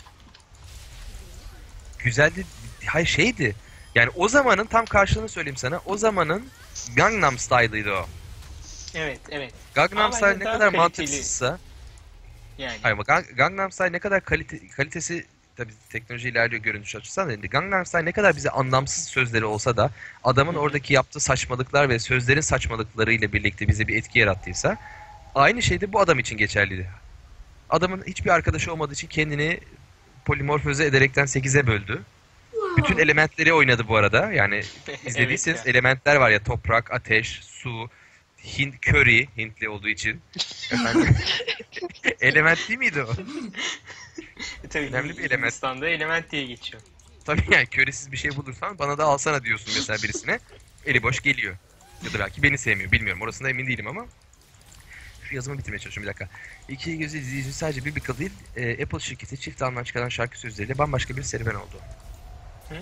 Güzeldi. Hayır şeydi. Yani o zamanın tam karşılığını söyleyeyim sana. O zamanın Gangnam Style'ıydı o. Evet, evet. Gangnam Ama Style bence ne daha kadar kaliteli. mantıksızsa, Yani. hayır ama Gang- Gangnam Style ne kadar kalite, kalitesi tabii teknoloji ilerliyor görünüş açısından da Gangnam Style ne kadar bize anlamsız sözleri olsa da adamın Hı hı. oradaki yaptığı saçmalıklar ve sözlerin saçmalıkları ile birlikte bize bir etki yarattıysa aynı şey de bu adam için geçerliydi. Adamın hiçbir arkadaşı olmadığı için kendini polimorfize ederekten sekize böldü. Bütün elementleri oynadı bu arada. Yani izlediyseniz Evet ya. elementler var ya toprak, ateş, su, Hint köri Hintli olduğu için. Efendim, element değil miydi o? E, tabii önemli bir element. Hindistan'da element diye geçiyor. Tabii yani körisiz bir şey bulursan bana da alsana diyorsun mesela birisine. Eli boş geliyor. Ya da belki beni sevmiyor. Bilmiyorum. Orasında emin değilim ama. Şu yazımı bitirmeye çalışıyorum bir dakika. İki gözü izleyici sadece bir Biblical değil, e, Apple şirketi çift anlamdan çıkaran şarkı sözleriyle bambaşka bir serüven oldu. Hı?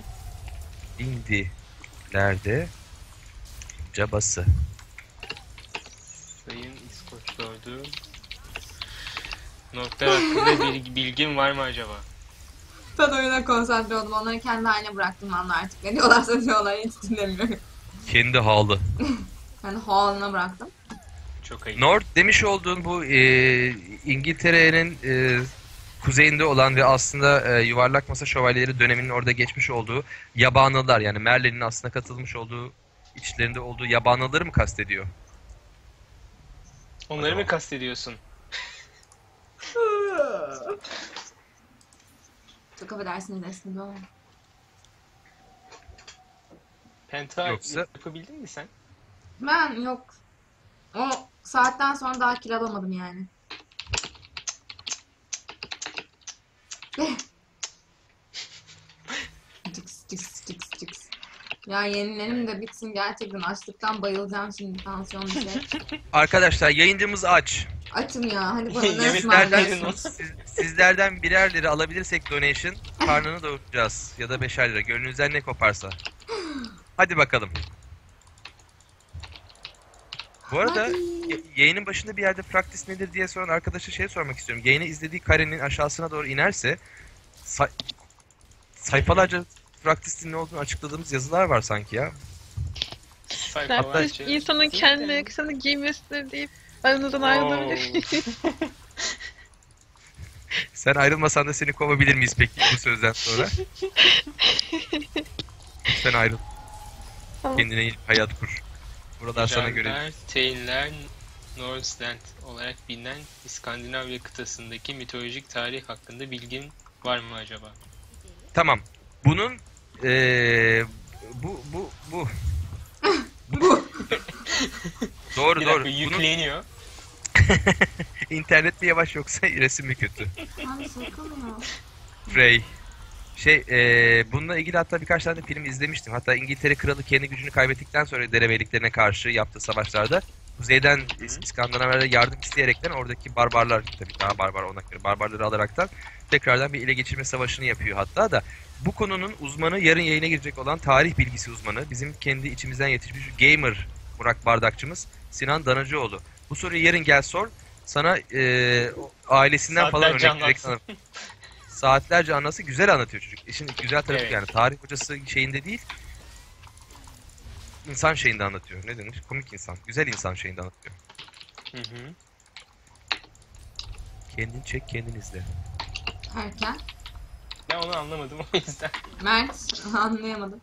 İndilerde cabası. Sayın İskoç gördüğüm nokta hakkında bir bilgin var mı acaba? Ben oyuna konsantre oldum. Onları kendi haline bıraktım ben de artık. Ne diyorlarsa diyorlar hiç dinlemiyorum. Kendi halı. Ben halına bıraktım. Çok ayıp. Nord demiş olduğun bu e, İngiltere'nin e, kuzeyinde olan ve aslında e, yuvarlak masa şövalyeleri döneminin orada geçmiş olduğu yabanılar yani Merlin'in aslında katılmış olduğu içlerinde olduğu yabanıları mı kastediyor? Onları Acaba? mı kastediyorsun? Çok affedersiniz aslında ama. Penta Yoksa- yapabildin mi sen? Ben yok. O saatten sonra daha kilo alamadım yani. Cıks cıks cıks cıks. Ya yenilerim de bitsin gerçekten açlıktan bayılacağım şimdi tansiyon düşecek. Arkadaşlar yayıncımız aç. Açım ya hadi bana ne Yemeklerden ısmarlarsın? olsun. Siz, sizlerden birer lira alabilirsek donation karnını doyuracağız. Ya da beşer lira. Gönlünüzden ne koparsa. Hadi bakalım. Bu arada y- yayının başında bir yerde practice nedir diye soran arkadaşa şey sormak istiyorum. Yayını izlediği karenin aşağısına doğru inerse say- sayfalarca practice'in ne olduğunu açıkladığımız yazılar var sanki ya. Practice insanın kendi yakışanı giymesidir deyip aranızdan ayrılabilir miyim? Sen ayrılmasan da seni kovabilir miyiz peki bu sözden sonra? Sen ayrıl. Tamam. Kendine iyi bir hayat kur. Buralar sana göre. Teinler, Northland olarak bilinen İskandinavya kıtasındaki mitolojik tarih hakkında bilgin var mı acaba? Tamam. Bunun eee bu bu bu. Doğru Bir doğru. dakika, Bunun yükleniyor. internet mi yavaş yoksa resim mi kötü? Abi sakın Frey. Şey, eee bununla ilgili hatta birkaç tane film izlemiştim. Hatta İngiltere Kralı kendi gücünü kaybettikten sonra derebeyliklerine karşı yaptığı savaşlarda kuzeyden İs- İskandinavlara yardım isteyerekten oradaki barbarlar, tabii daha barbar olmak üzere barbarları alaraktan tekrardan bir ele geçirme savaşını yapıyor hatta da. Bu konunun uzmanı, yarın yayına girecek olan tarih bilgisi uzmanı, bizim kendi içimizden yetişmiş gamer Burak Bardakçımız Sinan Danacıoğlu. Bu soruyu yarın gel sor. Sana eee, ailesinden falan Saatlerce örnek vererek anlatsın. anlatır. Saatlerce anlatsa güzel anlatıyor çocuk. İşin güzel tarafı Evet. yani tarih hocası şeyinde değil, insan şeyinde anlatıyor. Ne denir? Komik insan, güzel insan şeyinde anlatıyor. Hı hı. Kendin çek, kendin izle. erken. Ben onu anlamadım o yüzden. Mert anlayamadım.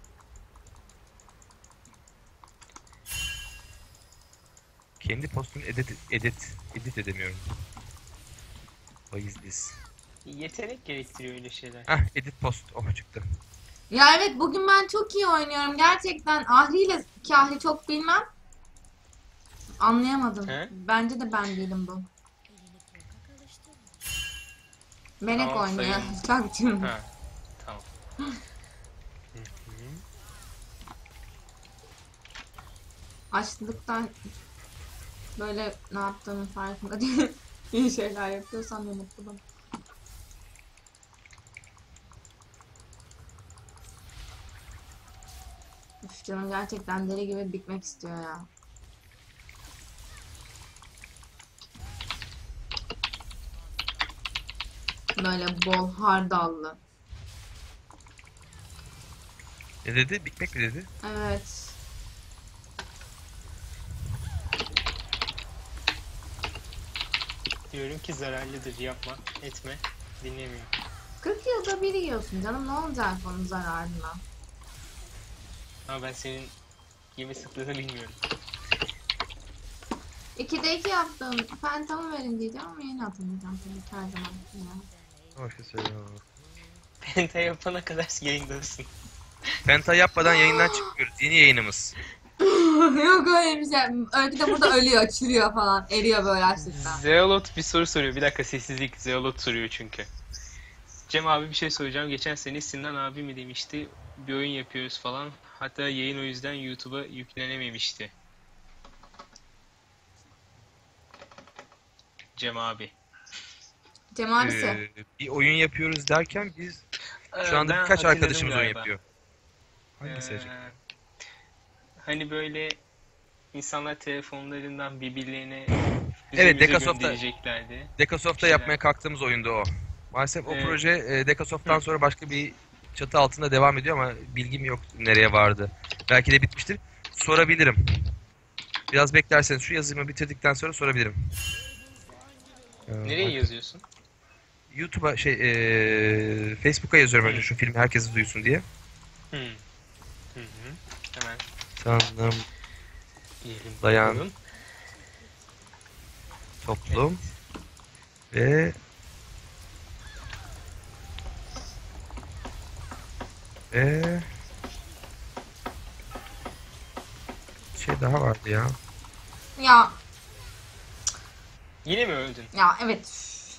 Kendi postunu edit, edit, edit edemiyorum. Why is this? Yetenek gerektiriyor öyle şeyler. Hah, edit post. Oh çıktı. Ya evet bugün ben çok iyi oynuyorum. Gerçekten Ahri ile Kahri çok bilmem. Anlayamadım. He? Bence de ben değilim bu. Melek Tamam, oynuyor. sayın. Çok bitirdim. Ha. Tamam. Hı hı. Açlıktan böyle ne yaptığımın farkında değil. İyi şeyler yapıyorsam ne mutlu bana. Üf canım gerçekten deli gibi bitmek istiyor ya. Böyle bol hardallı. Ne dedi? Bitmek mi dedi? Evet. Diyorum ki zararlıdır, yapma, etme, dinlemiyor. kırk yılda bir yiyorsun canım, ne olacak onun zararına? Ama ben senin yeme sıklığını bilmiyorum. ikide iki yaptım. Pentamı verin diyeceğim ama yeni atamayacağım tabii ki her zaman. Ya. Hoş söylüyor. Penta yapana kadar yayındasın. Penta yapmadan yayından çıkıyoruz. Yeni yayınımız. Yok öyle bir şey. Öykü de burada ölüyor, çürüyor falan. Eriyor böyle açlıktan. Zeolot bir soru soruyor. Bir dakika sessizlik. Zeolot soruyor çünkü. Cem abi bir şey soracağım. Geçen sene Sinan abi mi demişti? Bir oyun yapıyoruz falan. Hatta yayın o yüzden YouTube'a yüklenememişti. Cem abi. Cem abisi. Ee, bir oyun yapıyoruz derken biz şu Ee, anda ben birkaç hatırladım arkadaşımız oyun galiba. yapıyor. Hangisi acaba? Ee, hani böyle insanlar telefonlarından birbirlerine Evet, müze Decasoft'ta- göndereceklerdi. Decasoft'ta şeyler. yapmaya kalktığımız oyundu o. Maalesef o Evet. proje e, Decasoft'tan Hı. sonra başka bir çatı altında devam ediyor ama bilgim yok nereye vardı. Belki de bitmiştir. Sorabilirim. Biraz beklerseniz şu yazımı bitirdikten sonra sorabilirim. Ee, Nereye bak- yazıyorsun? YouTube'a şey e, Facebook'a yazıyorum önce Hı. şu filmi herkes duysun diye. Hı. Hı hı. Hemen Tanım, diyelim. Dayan. bakalım. toplum ve ve şey daha vardı ya. Ya, Yine mi öldün? ya evet.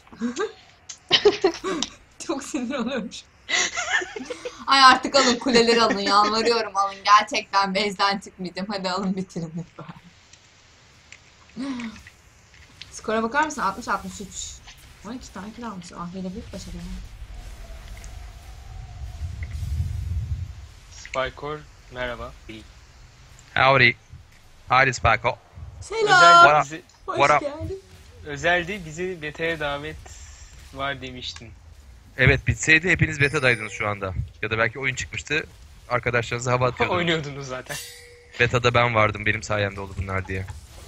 Çok sinir oluyormuş. Ay artık alın kuleleri alın, yalvarıyorum alın. Gerçekten bezden çıkmayacağım. Hadi alın bitirin lütfen. Skora bakar mısın? altmış altmış üç. on iki tane kill almış. Ah yine büyük başarı. ya. Spycore merhaba. İyi. Howdy. Howdy Spako. Selam. Özel bizi, Hoş what up? geldin. özelde bizi beta'ya davet var demiştin. Evet bitseydi hepiniz betadaydınız şu anda. Ya da belki oyun çıkmıştı. Arkadaşlarınıza hava atıyordunuz. Oynuyordunuz zaten. Betada ben vardım, benim sayemde oldu bunlar diye.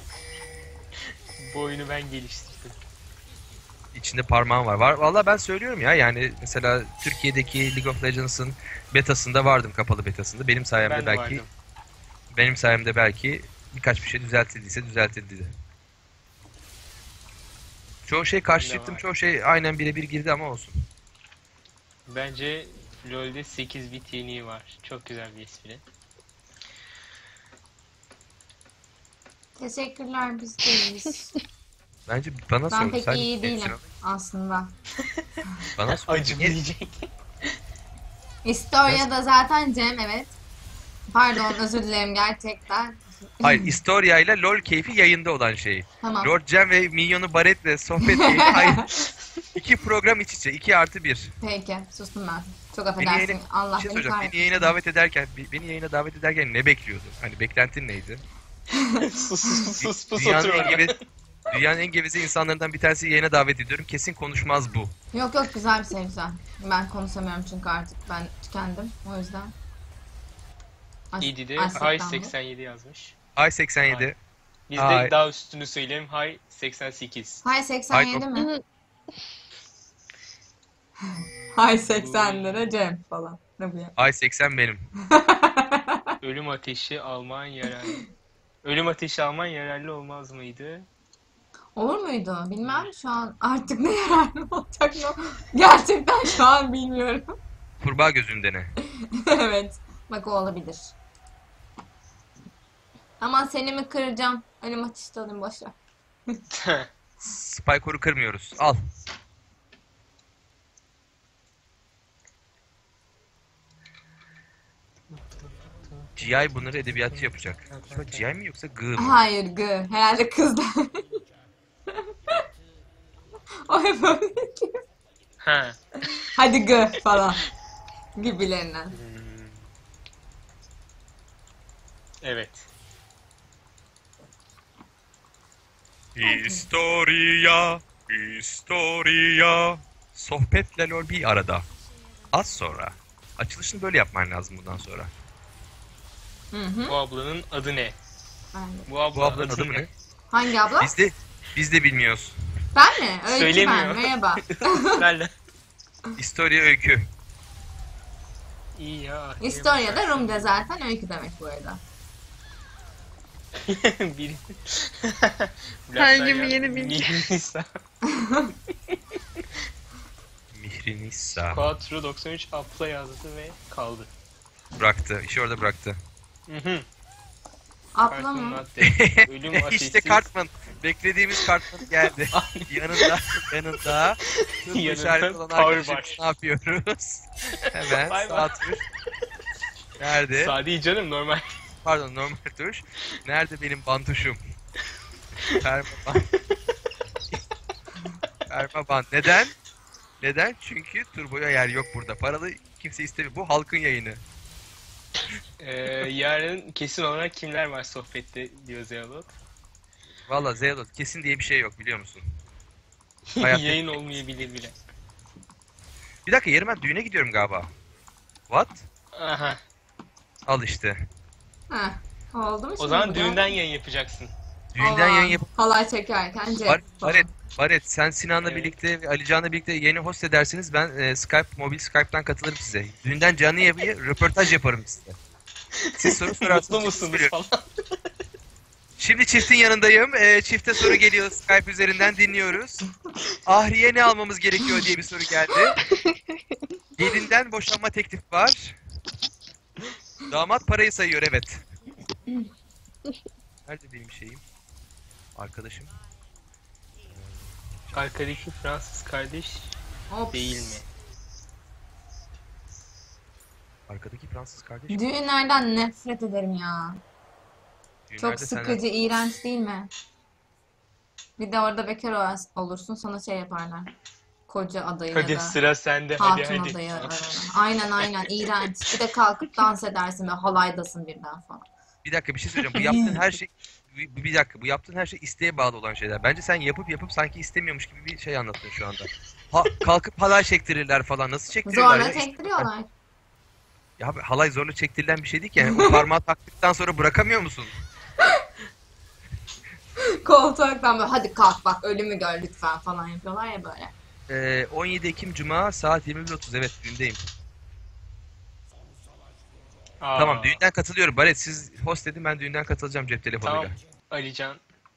Bu oyunu ben geliştirdim. İçinde parmağım var. Var vallahi ben söylüyorum ya, yani mesela Türkiye'deki League of Legends'ın betasında vardım, kapalı betasında. Benim sayemde Ben de belki vardım. benim sayemde belki birkaç bir şey düzeltildiyse düzeltildi. Çoğu şey karşı Ben de çıktım, var. çoğu şey aynen birebir girdi ama olsun. Bence LoL'de sekiz bit yeniği var. Çok güzel bir espri. Teşekkürler, biz de iyiyiz. Bence bana Ben sor. pek Sen iyi ne değilim düşünüyorsun? aslında. Bana sor. Acım Niye- diyecek. Historia'da zaten Cem, evet. Pardon, özür dilerim gerçekten. Hayır, Historia ile LoL keyfi yayında olan şey. Tamam. Lord Cem ve Minyonu Barret'le sohbet keyfi hayır. İki program iç içe. iki artı bir. Peki, sustum ben. Çok Beni affedersin. yayına, Allah bir şey beni soracağım. Beni kahretsin. yayına davet ederken, beni yayına davet ederken ne bekliyordun? Hani beklentin neydi? sus sus sus pus Dünyanın otur en, orada. geve, dünyanın en geveze insanlarından bir tanesi yayına davet ediyorum. Kesin konuşmaz bu. Yok yok, güzel bir şey, güzel. Ben konuşamıyorum çünkü artık ben tükendim. O yüzden. As- İyi dedi. Asset'ten Hay bu. seksen yedi yazmış. Ay seksen yedi. Biz de Hay. daha üstünü söyleyelim. Hay seksen sekiz. Hay seksen yedi Hay- mi? Hay seksenlere Cem falan. Ne bu ya? Ay seksen benim. Ölüm ateşi Alman yararlı. Ölüm ateşi Alman yararlı olmaz mıydı? Olur muydu? Bilmem şu an artık ne yararlı olacak mı? Gerçekten şu an bilmiyorum. Kurbağa gözünde ne? Evet. Bak o olabilir. Ama seni mi kıracağım? Ölüm ateşi alayım, boşver. Spike'oru kırmıyoruz. Al. G I bunları edebiyatçı yapacak. Acaba G I mi yoksa G mı? Hayır, G. Herhalde kız da. O hep öyle ki. ha. Hadi G falan. Gibilerinden. Hmm. Evet. Historia, Historia. Sohbetle lol bir arada. Az sonra. Açılışını böyle yapman lazım bundan sonra. Hı hı. Bu ablanın adı ne? Ben de. Bu, abla Bu ablanın adı mı ne? Hangi abla? Biz de biz de bilmiyoruz. Ben mi? Öykü ben. Söylemiyor. Merhaba. Ben de. Historia öykü. İyi ya. Historia'da Rum'da zaten öykü demek bu arada. Biri. Her gün yeni bilgi. Nisa. Mihrinissa. Quattro doksan üç apla yazdı ve kaldı. Bıraktı. İşi orada bıraktı. Hı hı. Abla Cartoon mı? Not Ölüm işte ateşsiz. Cartman. Beklediğimiz Cartman geldi. yanında, yanında. Hızlı Yanında işaret olan power arkadaşımız bar. ne yapıyoruz? Hemen Bay sağ bay. tuş. Nerede? Sağ değil canım, normal. Pardon, normal tuş. Nerede benim bantuşum? Permaban. Permaban. Neden? Neden? Çünkü turboya yer yok burada. Paralı kimse istemiyor. Bu halkın yayını. Ee, yarın kesin olarak kimler var sohbette diyor Zealot. Valla Zealot kesin diye bir şey yok, biliyor musun? Hayatta- Yayın olmayabilir bile. Bir dakika, yarın ben düğüne gidiyorum galiba. What? Aha. Al işte. Heh. Oldu mu O şimdi zaman bu da? düğünden yayın yapacaksın. Düğünden Aman, yayın yap. halay çekerken Cem Bar falan. Baret, Baret sen Sinan'la Evet. birlikte ve Ali Can'la birlikte yeni host edersiniz. Ben e, Skype, mobil Skype'tan katılırım size. Düğünden canlı yayın, röportaj yaparım size. Siz soru sorarsınız. Mutlu siz musunuz biliyorum. falan. Şimdi çiftin yanındayım. E, çifte soru geliyor, Skype üzerinden dinliyoruz. Ahriye ne almamız gerekiyor diye bir soru geldi. Gelinden boşanma teklif var. Damat parayı sayıyor, evet. Nerede benim şeyim? Arkadaşım. Arkadaki Fransız kardeş Ops. değil mi? Arkadaki Fransız kardeşim. Düğünlerden nefret ederim ya. Çok Düğünlerde senden- sıkıcı, iğrenç değil mi? Bir de orada bekar ol- olursun, sana şey yaparlar. Koca adayı Hadi ya da sıra sende, hadi hatun hadi. adayı ararlar. Aynen aynen, iğrenç. Bir de kalkıp dans edersin ve halaydasın birden falan. Bir dakika bir şey söyleyeceğim. Bu yaptığın her şey bir, bir dakika bu yaptığın her şey isteğe bağlı olan şeyler. Bence sen yapıp yapıp sanki istemiyormuş gibi bir şey anlattın şu anda. Ha, kalkıp halay çektirirler falan. Nasıl çektiriyorlar Zorla ya? çektiriyorlar. Ya abi, halay zorla çektirilen bir şey değil ki. Yani o parmağı taktıktan sonra bırakamıyor musun? Koltuktan böyle hadi kalk bak ölümü gör lütfen falan yapıyorlar ya böyle. Ee, on yedi Ekim Cuma saat yirmi bir otuz. Evet, düğündeyim. Aa, Tamam, düğünden katılıyorum. Baret, siz host edin, ben düğünden katılacağım cep telefonuyla. Tamam. Alican.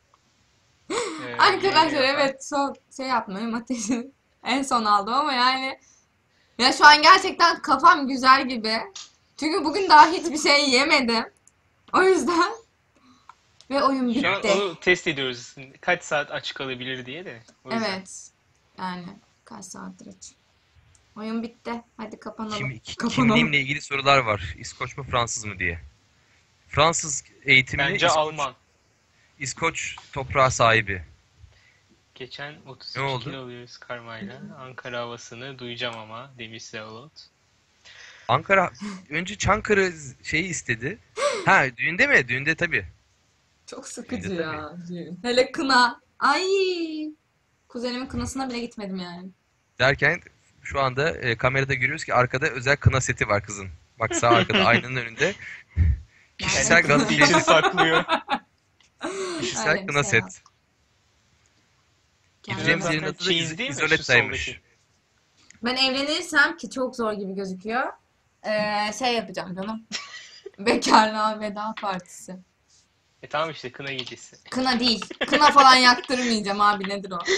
Ee, Arkadaşlar yayın yapar. evet son şey yapmayayım ateşini en son aldım ama yani ya şu an gerçekten kafam güzel gibi. Çünkü bugün daha hiçbir şey yemedim. O yüzden ve oyun Şu an bitti. onu test ediyoruz. Kaç saat aç kalabilir diye de. O yüzden. Evet. Yani kaç saattir aç. Oyun bitti. Hadi kapanalım. Kim, ki- Kapanalım. kimliğimle ilgili sorular var. İskoç mu Fransız mı diye. Fransız eğitimli, Bence İskoç, Alman. İskoç toprağı sahibi. Geçen otuz Ne iki oldu? kilo alıyoruz karmayla. Ankara havasını duyacağım ama demiş Seolot. Ankara önce Çankırı şeyi istedi. Ha, düğünde mi? Düğünde tabii. Çok sıkıcı Düğünde ya. Düğün. Hele kına. Ay. Kuzenimin kınasına bile gitmedim yani. Derken şu anda e, kamerada görüyoruz ki arkada özel kına seti var kızın. Bak sağ arkada aynanın önünde. Kişisel Nerede? gaz İçini saklıyor. kişisel Öyle bir kına şey set. yok. Kendim- Gideceğimiz Zaten yerin adı da cheese İz- değil mi? İzoletta'ymış. Şu soldaki. Ben evlenirsem ki çok zor gibi gözüküyor. Ee, şey yapacağım canım. Bekarlığa veda partisi. E tamam işte kına gecesi. Kına değil. Kına falan yaktırmayacağım abi nedir o?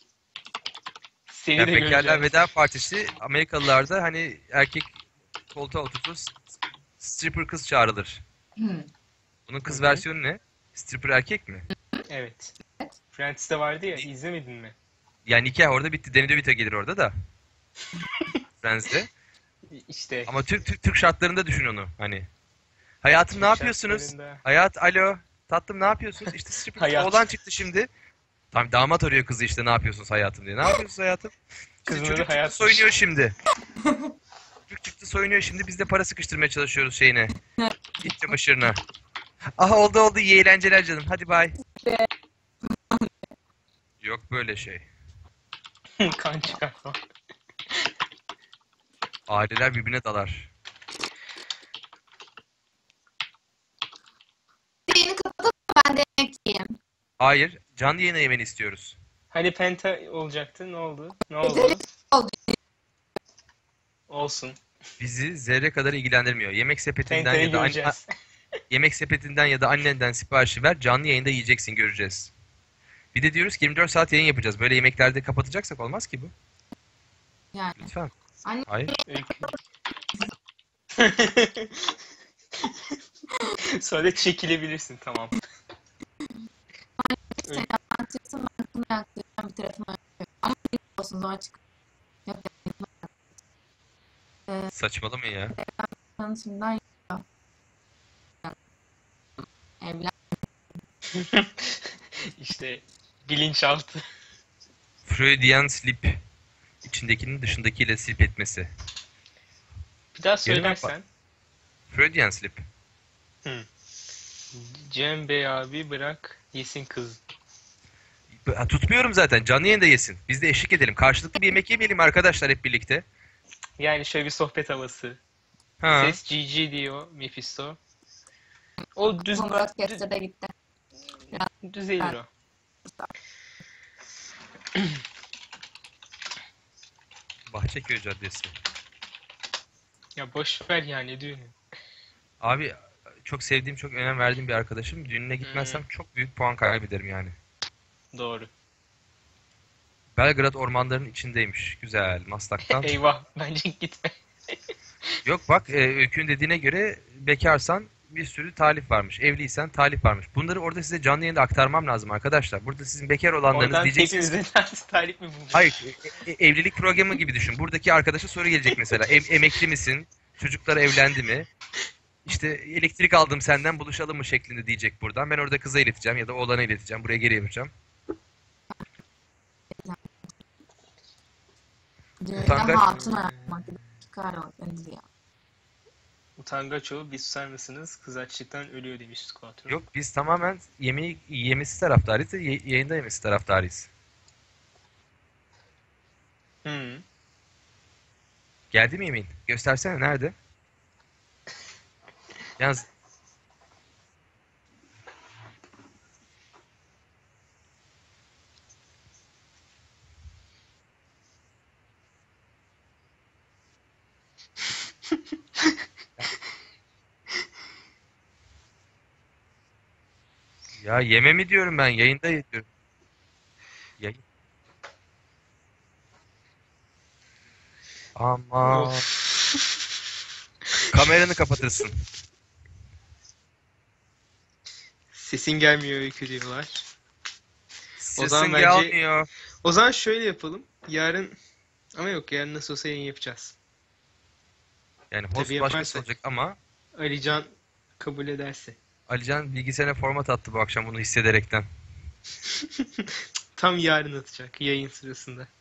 Seni Yani de bekarlar göreceğim. veda partisi Amerikalılarda hani erkek koltuğa oturtur, s- stripper kız çağrılır. Hmm. Bunun kız Hı hı. versiyonu ne? Stripper erkek mi? Evet. Friends'te vardı ya, izlemedin mi? Yani nikah orada bitti. Danny DeVito gelir orada da. Friends'de. İşte. Ama Türk, Türk, Türk şartlarında düşün onu hani. Hayatım ne Türk yapıyorsunuz? şartlarında- Hayat, alo. Tatlım ne yapıyorsunuz? İşte stripper Hayat. oğlan çıktı şimdi. Tam damat arıyor kızı işte ne yapıyorsunuz hayatım diye. Ne yapıyorsunuz hayatım? İşte Kızın çocuk adı çıktı Hayat. soyunuyor şimdi. Çocuk çıktı soyunuyor şimdi biz de para sıkıştırmaya çalışıyoruz şeyine. İç çamaşırına. Aha oldu oldu iyi eğlenceler canım hadi bay. Yok böyle şey. Kan çıkartma. Aileler birbirine dalar. Yeni kapatalım ben de yemek yiyeyim. Hayır canlı yayına yemeni istiyoruz. Hani penta olacaktı, ne oldu? Ne oldu? Deli oldu. Olsun. Bizi zerre kadar ilgilendirmiyor. Yemek sepetinden Penta'yı ya da an- göreceğiz. yemek sepetinden ya da annenden siparişi ver canlı yayında yiyeceksin göreceğiz. Bir de diyoruz ki yirmi dört saat yayın yapacağız. Böyle yemeklerde kapatacaksak olmaz ki bu. Yani. Lütfen. Anne- Hayır. Öykü. Sonra da çekilebilirsin, tamam. Öykü. Açıksın ben kına yaktıracağım bir tarafıma yapıyorum. Ama olsun zor çık. Yok Saçmalama ya. yapmanın şimdiden evlen. İşte bilinçaltı. Freudian slip. İçindekinin dışındakiyle slip etmesi. Bir daha Yarın söylersen. Freudian slip. Cem Bey abi bırak yesin kız. Ha, tutmuyorum zaten. Canlı yayında yesin. Biz de eşlik edelim. Karşılıklı bir yemek yemeyelim arkadaşlar hep birlikte. Yani şöyle bir sohbet havası. Ha. Ses G G diyor Mephisto. O düz, Bu broadcaster'da gitti. düzelir o. Bahçeköy Caddesi. Ya boş ver yani düğünü. Abi çok sevdiğim, çok önem verdiğim bir arkadaşım. Düğününe gitmezsem çok büyük puan kaybederim yani. Doğru. Belgrad ormanlarının içindeymiş. Güzel. Maslak'tan. Eyvah, bence gitme. Yok bak, e, Öykü'nün dediğine göre bekarsan bir sürü talip varmış. Evliysen talip varmış. Bunları orada size canlı yayında aktarmam lazım arkadaşlar. Burada sizin bekar olanlarınız Oradan diyeceksiniz. hepimizden talip mi bulmuş? Hayır, e- e- evlilik programı gibi düşün. Buradaki arkadaşa soru gelecek mesela. Ev, emekli misin? Çocuklar evlendi mi? İşte elektrik aldım senden buluşalım mı şeklinde diyecek buradan. Ben orada kıza ileteceğim ya da oğlana ileteceğim. Buraya geri yapacağım. Düğünde Utangaç- hatun yapmak gibi çıkar o nedir ya. Utangaçoğlu bir susar mısınız? Kız açlıktan ölüyor demiş Squatron. Yok biz tamamen yemeği yemesi taraftarıyız. Ye- yayında yemesi taraftarıyız. Hı. Geldi mi yemeğin? Göstersene nerede? Yalnız ya yeme mi diyorum ben yayında diyorum. Yayın. Ama kameranı kapatırsın. Sesin gelmiyor öykü diyorlar. Sesin zaman bence- gelmiyor. O zaman şöyle yapalım. Yarın ama yok yarın nasıl olsa yayın yapacağız. Yani host Tabii başkası yaparsak. olacak ama Alican kabul ederse. Alican bilgisayarına format attı bu akşam bunu hissederekten. Tam yarın atacak yayın sırasında.